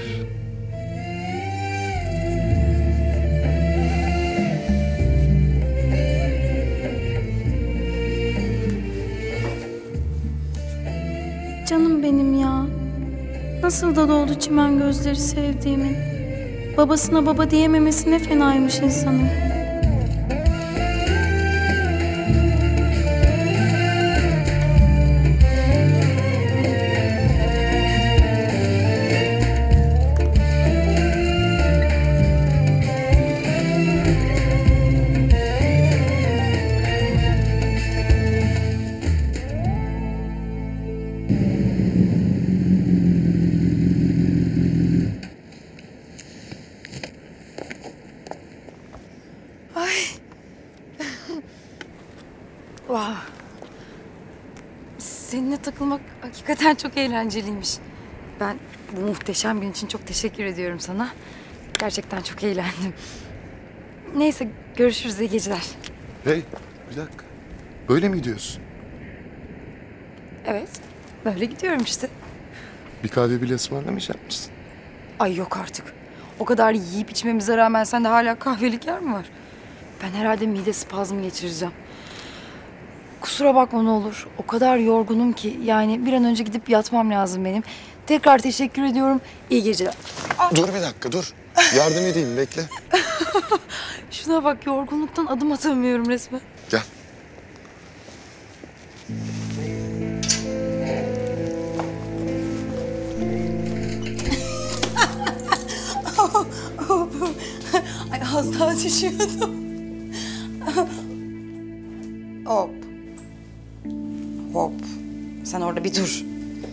Canım benim ya. Nasıl da doldu çimen gözleri sevdiğimin. Babasına baba diyememesi ne fenaymış insanın. Wow. Seninle takılmak hakikaten çok eğlenceliymiş. Ben bu muhteşem gün için çok teşekkür ediyorum sana. Gerçekten çok eğlendim. Neyse, görüşürüz, iyi geceler. Hey, bir dakika. Böyle mi gidiyorsun? Evet, böyle gidiyorum işte. Bir kahve bile ısmarlamayacak mısın? Ay yok artık. O kadar yiyip içmemize rağmen sende hala kahvelik yer mi var? Ben herhalde mide spazmı geçireceğim. Kusura bakma ne olur. O kadar yorgunum ki. Yani bir an önce gidip yatmam lazım benim. Tekrar teşekkür ediyorum. İyi geceler. Dur bir dakika dur. Yardım edeyim bekle. Şuna bak, yorgunluktan adım atamıyorum resmen. Gel. Ay az daha düşüyordum. Hop. Hop. Sen orada bir dur.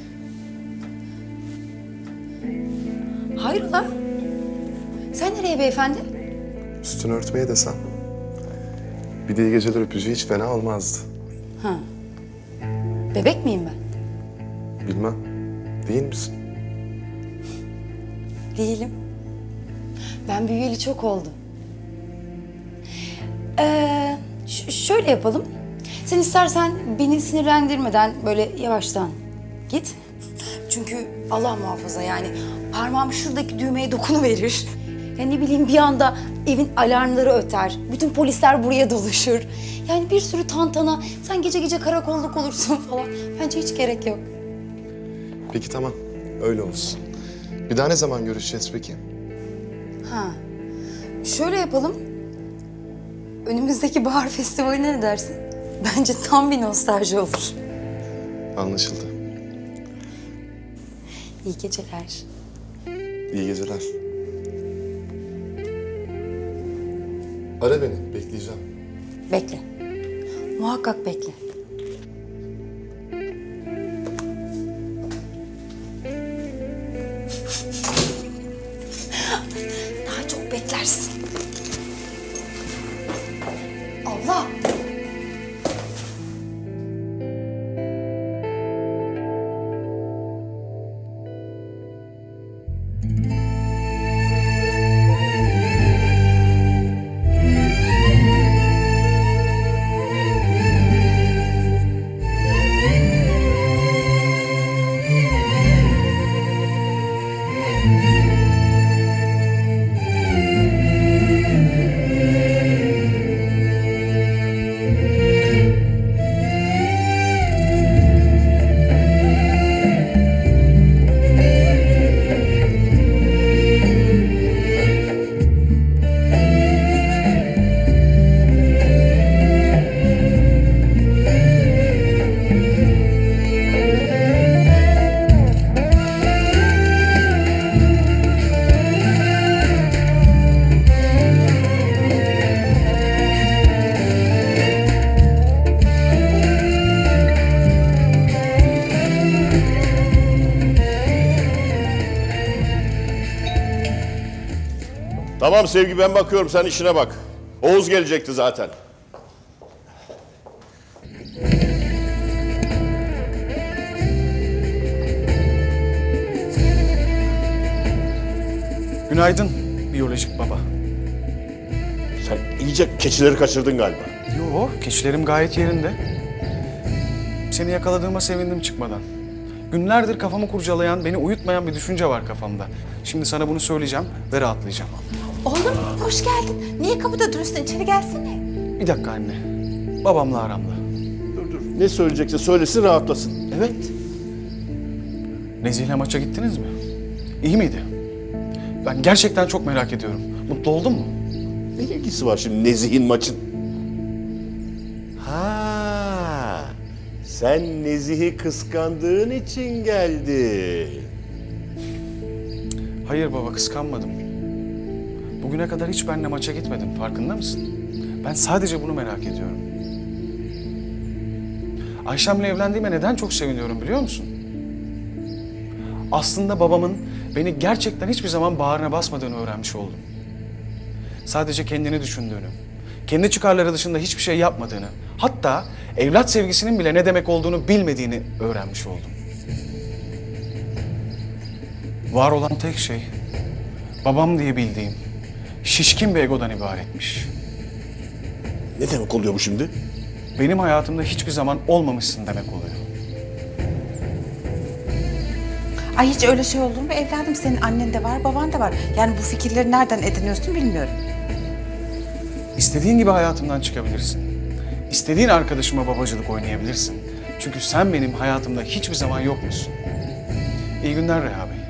Hayrola? Sen nereye beyefendi? Üstünü örtmeye desem. Bir de iyi geceler öpücüğü hiç fena olmazdı. Ha. Bebek miyim ben? Bilmem. Değil misin? Değilim. Ben büyüyeli çok oldu. Ee, ş- şöyle yapalım. Sen istersen beni sinirlendirmeden böyle yavaştan git. Çünkü Allah muhafaza yani parmağım şuradaki düğmeye dokunuverir. Ya ne bileyim bir anda evin alarmları öter. Bütün polisler buraya dolaşır. Yani bir sürü tantana. Sen gece gece karakolluk olursun falan. Bence hiç gerek yok. Peki tamam. Öyle olsun. Bir daha ne zaman görüşeceğiz peki? Ha. Şöyle yapalım. Önümüzdeki bahar festivaline ne dersin? Bence tam bir nostalji olur. Anlaşıldı. İyi geceler. İyi geceler. Ara beni. Bekleyeceğim. Bekle. Muhakkak bekle. Daha çok beklersin. Allah! Tamam Sevgi, ben bakıyorum, sen işine bak. Oğuz gelecekti zaten. Günaydın biyolojik baba. Sen iyice keçileri kaçırdın galiba. Yo, keçilerim gayet yerinde. Seni yakaladığıma sevindim çıkmadan. Günlerdir kafamı kurcalayan, beni uyutmayan bir düşünce var kafamda. Şimdi sana bunu söyleyeceğim ve rahatlayacağım. Oğlum hoş geldin. Niye kapıda duruyorsun? İçeri gelsene. Bir dakika anne. Babamla aramda. Dur dur. Ne söyleyecekse söylesin, rahatlasın. Evet. Nezih'le maça gittiniz mi? İyi miydi? Ben gerçekten çok merak ediyorum. Mutlu oldun mu? Ne ilgisi var şimdi Nezih'in maçın? Ha, sen Nezih'i kıskandığın için geldin. Hayır baba, kıskanmadım. Bugüne kadar hiç benimle maça gitmedin, farkında mısın? Ben sadece bunu merak ediyorum. Ayşem'le evlendiğime neden çok seviniyorum biliyor musun? Aslında babamın beni gerçekten hiçbir zaman bağrına basmadığını öğrenmiş oldum. Sadece kendini düşündüğünü, kendi çıkarları dışında hiçbir şey yapmadığını, hatta evlat sevgisinin bile ne demek olduğunu bilmediğini öğrenmiş oldum. Var olan tek şey, babam diye bildiğim şişkin bir egodan ibaretmiş. Ne demek oluyor bu şimdi? Benim hayatımda hiçbir zaman olmamışsın demek oluyor. Ay hiç öyle şey olur mu evladım? Senin annen de var, baban da var. Yani bu fikirleri nereden ediniyorsun bilmiyorum. İstediğin gibi hayatımdan çıkabilirsin. İstediğin arkadaşıma babacılık oynayabilirsin. Çünkü sen benim hayatımda hiçbir zaman yokmuşsun. İyi günler Reha Bey.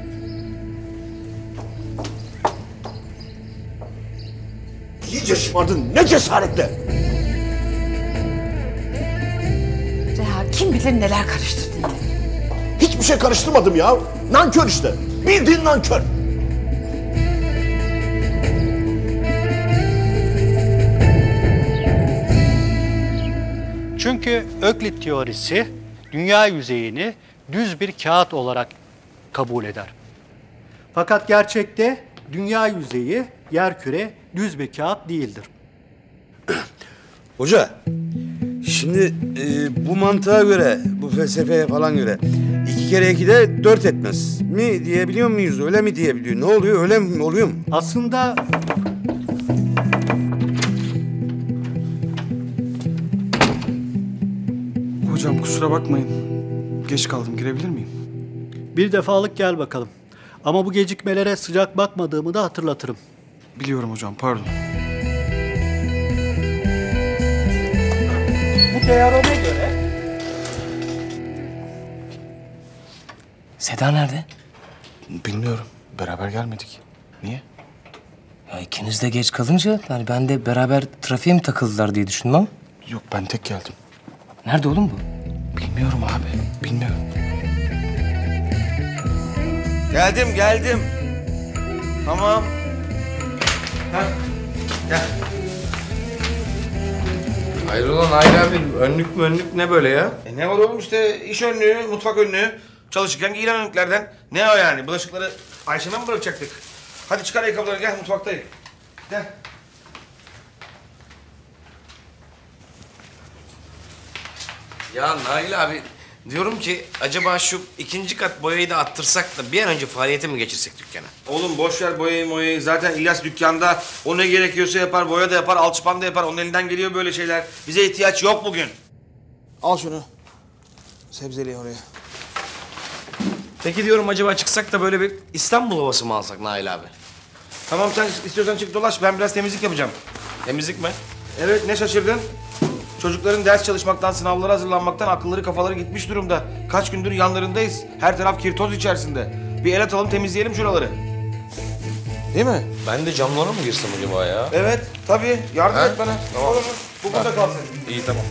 İyice şımardın, ne cesaretle! Reha kim bilir neler karıştırdın. Hiçbir şey karıştırmadım ya. Nankör işte. Bildiğin nankör. Çünkü Öklit teorisi dünya yüzeyini düz bir kağıt olarak kabul eder. Fakat gerçekte dünya yüzeyi yerküre düz bir kağıt değildir. Hoca, şimdi e, bu mantığa göre, bu felsefeye falan göre iki kere iki de dört etmez mi diyebiliyor muyuz? Öyle mi diyebiliyor? Ne oluyor? Öyle mi oluyor mu? Aslında Hocam kusura bakmayın. Geç kaldım. Girebilir miyim? bir defalık gel bakalım. Ama bu gecikmelere sıcak bakmadığımı da hatırlatırım. Biliyorum hocam, pardon. Bu teoreme göre... Seda nerede? Bilmiyorum. Beraber gelmedik. Niye? Ya ikiniz de geç kalınca yani ben de beraber trafiğe mi takıldılar diye düşündüm ama. Yok, ben tek geldim. Nerede oğlum bu? Bilmiyorum abi, bilmiyorum. Geldim, geldim. Tamam. Heh, gel. Hayrola Nail abi, önlük mü önlük ne böyle ya? E ne var oğlum işte iş önlüğü, mutfak önlüğü. Çalışırken giyilen önlüklerden. Ne o yani? Bulaşıkları Ayşem'e mi bırakacaktık? Hadi çıkar ayakkabıları, gel mutfaktayım. Gel. Ya Nail abi, diyorum ki acaba şu ikinci kat boyayı da attırsak da bir an önce faaliyete mi geçirsek dükkana? Oğlum boş ver boyayı moyayı. Zaten İlyas dükkanda. O ne gerekiyorsa yapar, boya da yapar, alçıpan da yapar. Onun elinden geliyor böyle şeyler. Bize ihtiyaç yok bugün. Al şunu. Sebzeliği oraya. Peki diyorum acaba çıksak da böyle bir İstanbul havası mı alsak Nail abi? Tamam sen istiyorsan çık dolaş. Ben biraz temizlik yapacağım. Temizlik mi? Evet, ne şaşırdın? Çocukların ders çalışmaktan, sınavlara hazırlanmaktan akılları kafaları gitmiş durumda. Kaç gündür yanlarındayız. Her taraf kirtoz içerisinde. Bir el atalım, temizleyelim şuraları. Değil mi? Ben de camlara mı girsem acaba ya? Evet, tabii. Yardım Ha? et bana. Tamam. Olur mu? Bu burada kalsın. İyi tamam.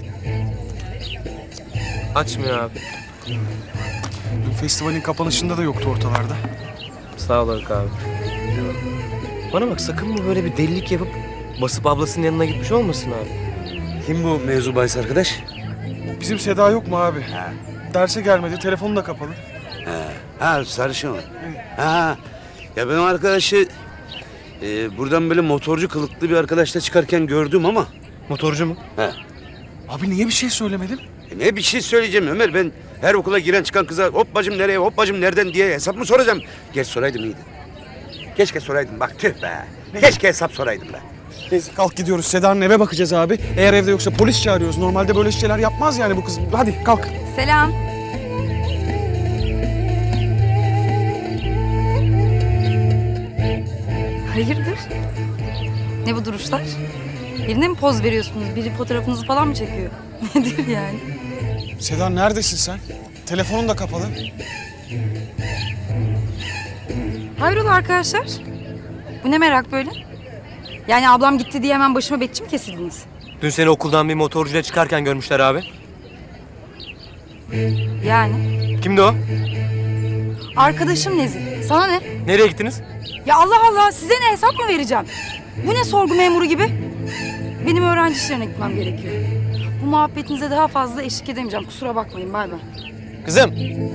Açmıyor abi. Dün festivalin kapanışında da yoktu ortalarda. Sağ ol Haluk abi. Bana bak sakın mı böyle bir delilik yapıp basıp ablasının yanına gitmiş olmasın abi? Kim bu mevzu bahis arkadaş? Bizim Seda yok mu abi? Derse gelmedi, telefonu da kapalı. Ha, ha sarışın o. Ha, ya benim arkadaşı Ee, buradan böyle motorcu kılıklı bir arkadaşla çıkarken gördüm ama. Motorcu mu? He. Abi niye bir şey söylemedin? E ne bir şey söyleyeceğim Ömer, ben her okula giren çıkan kıza hop bacım nereye, hop bacım nereden diye hesap mı soracağım? Geç soraydım iyiydi. Keşke soraydım, bak tüh be. Keşke hesap soraydım be. Neyse kalk gidiyoruz. Seda'nın eve bakacağız abi. Eğer evde yoksa polis çağırıyoruz. Normalde böyle şeyler yapmaz yani bu kız. Hadi kalk. Selam. Hayırdır? Ne bu duruşlar? Birine mi poz veriyorsunuz? Biri fotoğrafınızı falan mı çekiyor? Nedir yani? Seda neredesin sen? Telefonun da kapalı. Hayrola arkadaşlar? Bu ne merak böyle? Yani ablam gitti diye hemen başıma bekçi mi kesildiniz? Dün seni okuldan bir motorcuyla çıkarken görmüşler abi. Yani? Kimdi o? Arkadaşım Nezih. Sana ne? Nereye gittiniz? Ya Allah Allah, size ne, hesap mı vereceğim? Bu ne sorgu memuru gibi? Benim öğrenci işlerine gitmem gerekiyor. Bu muhabbetinize daha fazla eşlik edemeyeceğim. Kusura bakmayın, bay bay. Kızım.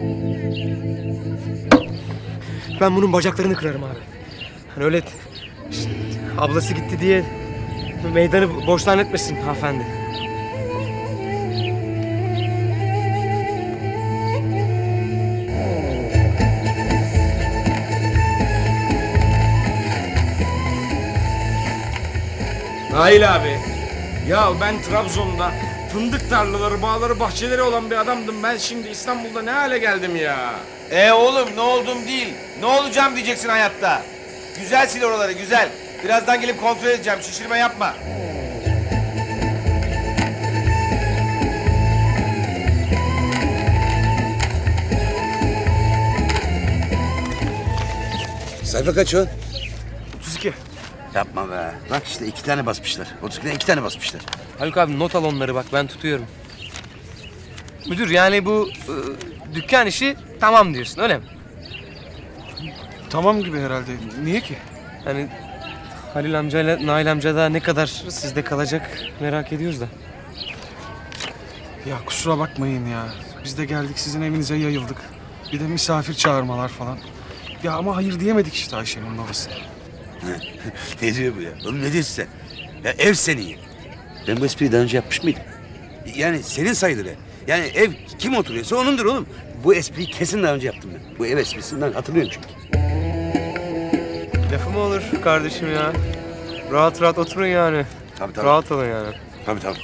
Ben bunun bacaklarını kırarım abi. Hani öyle işte, ablası gitti diye meydanı boş zannetmesin hanımefendi. Nail abi. Ya ben Trabzon'da fındık tarlaları, bağları, bahçeleri olan bir adamdım. Ben şimdi İstanbul'da ne hale geldim ya? E oğlum ne oldum değil. Ne olacağım diyeceksin hayatta. Güzel sil oraları güzel. Birazdan gelip kontrol edeceğim. Şişirme yapma. Sayfa kaç o? otuz iki. Yapma be. Bak işte iki tane basmışlar. otuz ikiden iki tane basmışlar. Haluk abi not al onları bak, ben tutuyorum. Müdür yani bu e, dükkan işi tamam diyorsun öyle mi? Tamam gibi herhalde. Niye ki? Hani Halil amcayla Nail amca da ne kadar sizde kalacak merak ediyoruz da. Ya kusura bakmayın ya. Biz de geldik sizin evinize yayıldık. Bir de misafir çağırmalar falan. Ya ama hayır diyemedik işte Ayşe'nin babasına. Ne diyor bu ya? Oğlum ne diyorsun sen? Ya ev senin. Ben bu espriyi daha önce yapmış mıydım? Yani senin sayılır ev. Yani ev kim oturuyorsa onundur oğlum. Bu espriyi kesin daha önce yaptım ben. Bu ev esprisinden hatırlıyorum çünkü. Lafı mı olur kardeşim ya? Rahat rahat oturun yani. Tabii tabii. Rahat olun yani. Tabii tabii.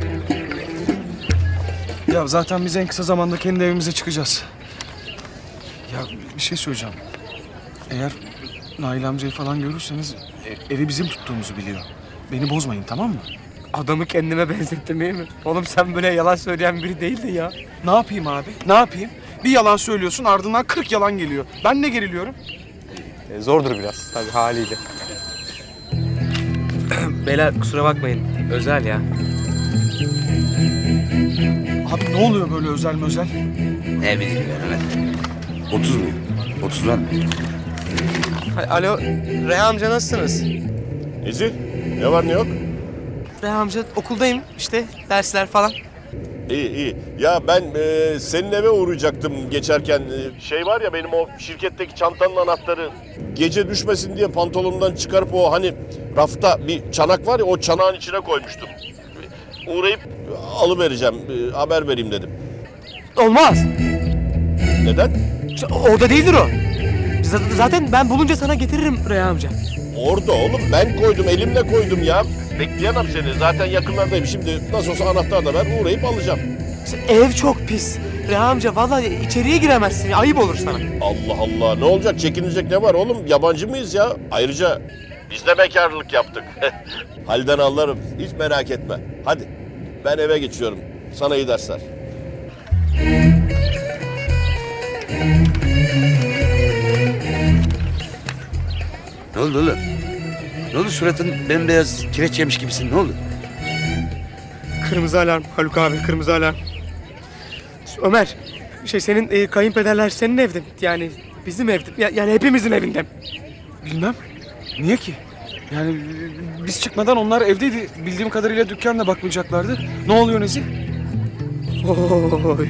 Ya zaten biz en kısa zamanda kendi evimize çıkacağız. Ya bir şey söyleyeceğim. Eğer Nail amcayı falan görürseniz e, evi bizim tuttuğumuzu biliyor. Beni bozmayın, tamam mı? Adamı kendime benzettim değil mi? Oğlum sen böyle yalan söyleyen biri değildin ya. Ne yapayım abi? Ne yapayım? Bir yalan söylüyorsun, ardından kırk yalan geliyor. Ben ne geriliyorum? E, zordur biraz tabii haliyle. Beyler kusura bakmayın. Özel ya. Abi ne oluyor böyle özel mi özel? Ne bileyim ben evet. otuz mu? otuz var mı? Alo, Reha amca nasılsınız? Nezi, ne var ne yok? Reha amca okuldayım işte, dersler falan. İyi iyi. Ya ben e, senin eve uğrayacaktım geçerken. E, şey var ya benim o şirketteki çantanın anahtarı. Gece düşmesin diye pantolonumdan çıkarıp o hani rafta bir çanak var ya o çanağın içine koymuştum. Uğrayıp alıvereceğim, e, haber vereyim dedim. Olmaz. Neden? Orada değildir o. Z- zaten ben bulunca sana getiririm Reha amca. Orada oğlum, ben koydum, elimle koydum ya. Bekleyemem seni, zaten yakınlardayım. Şimdi nasıl olsa anahtar da ver, uğrayıp alacağım. Ev çok pis. Reha amca vallahi içeriye giremezsin. Ayıp olur sana. Allah Allah, ne olacak? Çekinecek ne var oğlum? Yabancı mıyız ya? Ayrıca biz de bekarlık yaptık. Halden anlarım, hiç merak etme. Hadi, ben eve geçiyorum. Sana iyi dersler. Ne oldu oğlum? Ne oldu suratın bembeyaz kireç yemiş gibisin, ne oldu? Kırmızı alarm Haluk abi, kırmızı alarm. Ömer, şey senin e, kayınpederler senin evde. Yani bizim evde. Ya, yani hepimizin evinde. Bilmem. Niye ki? Yani biz çıkmadan onlar evdeydi. Bildiğim kadarıyla dükkanla bakmayacaklardı. Ne oluyor Nezih? Oy.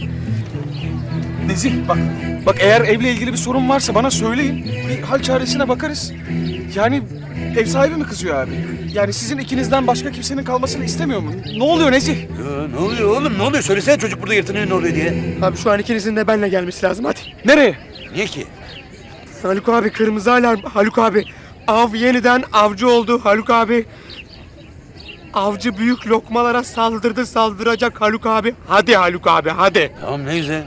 Nezih bak. Bak eğer evle ilgili bir sorun varsa bana söyleyin. Bir hal çaresine bakarız. Yani Ev sahibi mi kızıyor abi? Yani sizin ikinizden başka kimsenin kalmasını istemiyor mu? Ne oluyor Nezih? Ya, ne oluyor oğlum? Ne oluyor? Söylesene çocuk burada yırtınıyor ne oluyor diye. Abi şu an ikinizin de benimle gelmesi lazım hadi. Nereye? Niye ki? Haluk abi kırmızı alarm. Haluk abi. Av yeniden avcı oldu Haluk abi. Avcı büyük lokmalara saldırdı saldıracak Haluk abi. Hadi Haluk abi hadi. Tamam ne güzel.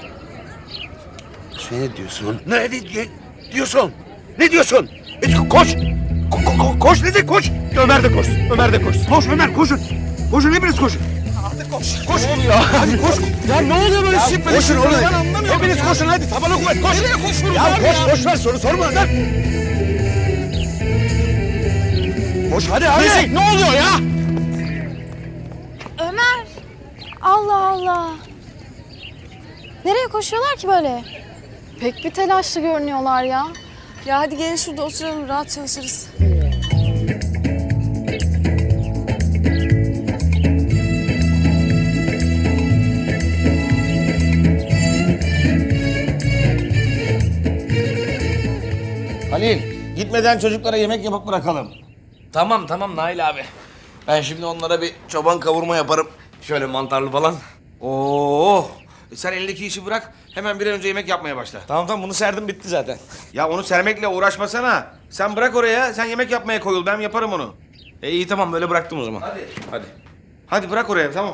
Şey ne diyorsun? Ne diyorsun? Ne diyorsun? E, koş! Ko ko koş Nezih koş! Ömer de koş. Ömer de koş. Koş Ömer koşun. Koşun hepiniz koşun. Hadi koş. Koş. Ne oluyor? Hadi koş. Ya ne oluyor böyle şifreli? Koşun oğlum. Ben anlamıyorum. Hepiniz ya. koşun hadi. Tabanı kuvvet koş. Nereye koşuyoruz ya abi koş, ya? Koş ver soru sorma lan. Koş hadi hadi. Nezih ne oluyor ya? Ömer! Allah Allah! Nereye koşuyorlar ki böyle? Pek bir telaşlı görünüyorlar ya. Ya hadi gelin şurada oturalım, rahat çalışırız. Halil, gitmeden çocuklara yemek yapıp bırakalım. Tamam tamam Nail abi. Ben şimdi onlara bir çoban kavurma yaparım. Şöyle mantarlı falan. Oo! E sen elindeki işi bırak. Hemen bir an önce yemek yapmaya başla. Tamam tamam bunu serdim bitti zaten. Ya onu sermekle uğraşmasana. Sen bırak oraya. Sen yemek yapmaya koyul. Ben yaparım onu. E iyi tamam böyle bıraktım o zaman. Hadi. Hadi. Hadi bırak oraya tamam.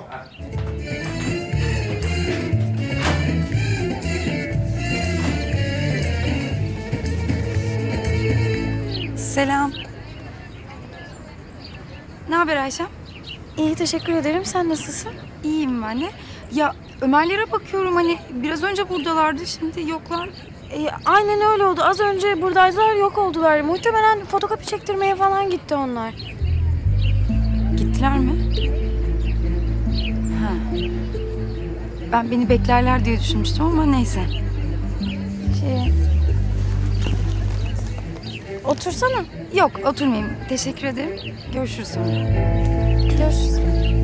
Selam. Ne haber Ayşem? İyi, teşekkür ederim. Sen nasılsın? İyiyim ben de. Ya Ömer'lere bakıyorum hani biraz önce buradalardı şimdi yoklar. E, aynen öyle oldu. Az önce buradaydılar, yok oldular. Muhtemelen fotokopi çektirmeye falan gitti onlar. Gittiler mi? Ha. Ben beni beklerler diye düşünmüştüm ama neyse. Şey... Otursana. Yok oturmayayım. Teşekkür ederim. Görüşürüz sonra. Görüşürüz.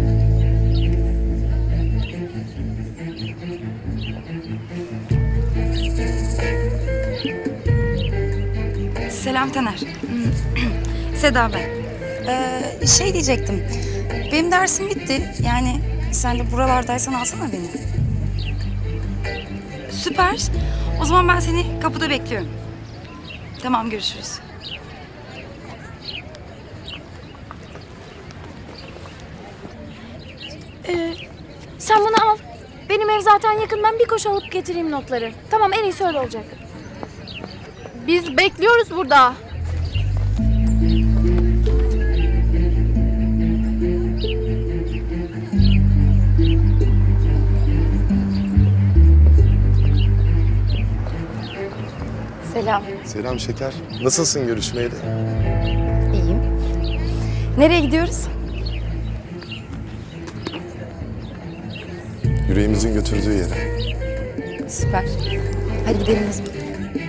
Selam Taner. Seda ben. Ee, şey diyecektim. Benim dersim bitti. Yani sen de buralardaysan alsana beni. Süper. O zaman ben seni kapıda bekliyorum. Tamam görüşürüz. Ee, sen bunu al. Benim ev zaten yakın. Ben bir koşu alıp getireyim notları. Tamam, en iyisi öyle olacak. Biz bekliyoruz burada. Selam. Selam şeker. Nasılsın görüşmeyeli? İyiyim. Nereye gidiyoruz? Yüreğimizin götürdüğü yere. Süper. Hadi gidelim o zaman.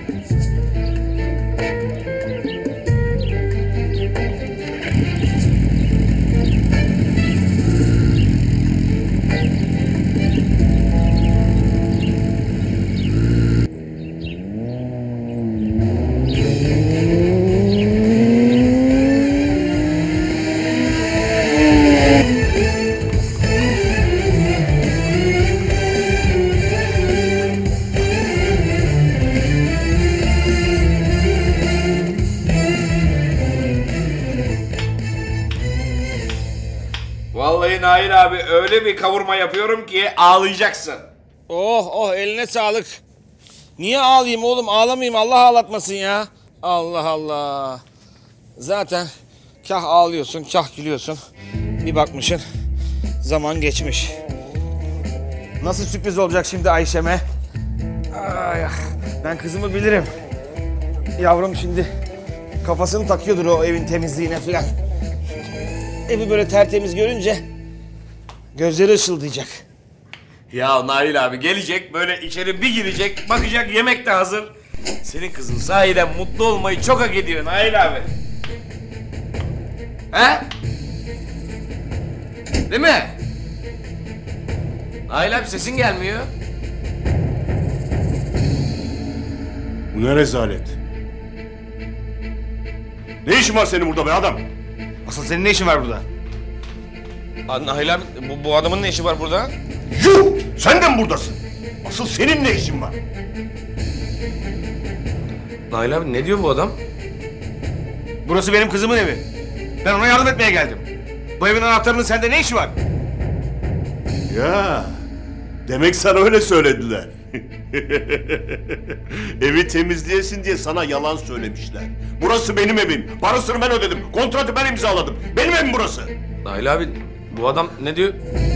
Vallahi Nail abi öyle bir kavurma yapıyorum ki ağlayacaksın. Oh oh eline sağlık. Niye ağlayayım oğlum, ağlamayayım, Allah ağlatmasın ya. Allah Allah. Zaten kah ağlıyorsun kah gülüyorsun. Bir bakmışsın zaman geçmiş. Nasıl sürpriz olacak şimdi Ayşem'e? Ay, ben kızımı bilirim. Yavrum şimdi kafasını takıyordur o evin temizliğine falan. Evi böyle tertemiz görünce gözleri ışıldayacak. Ya Nail abi gelecek böyle içeri bir girecek, bakacak yemek de hazır. Senin kızın sahiden mutlu olmayı çok hak ediyor Nail abi. He? Değil mi? Nail abi sesin gelmiyor. Bu ne rezalet? Ne işin var senin burada be adam? Asıl senin ne işin var burada? Nail abi, bu, bu adamın ne işi var burada? Yuh! Sen de mi buradasın? Asıl senin ne işin var? Nail abi ne diyor bu adam? Burası benim kızımın evi. Ben ona yardım etmeye geldim. Bu evin anahtarının sende ne işi var? Ya, demek sana öyle söylediler. Evi temizleyesin diye sana yalan söylemişler. Burası benim evim. Parasını ben ödedim. Kontratı ben imzaladım. Benim evim burası. Nail abi bu adam ne diyor?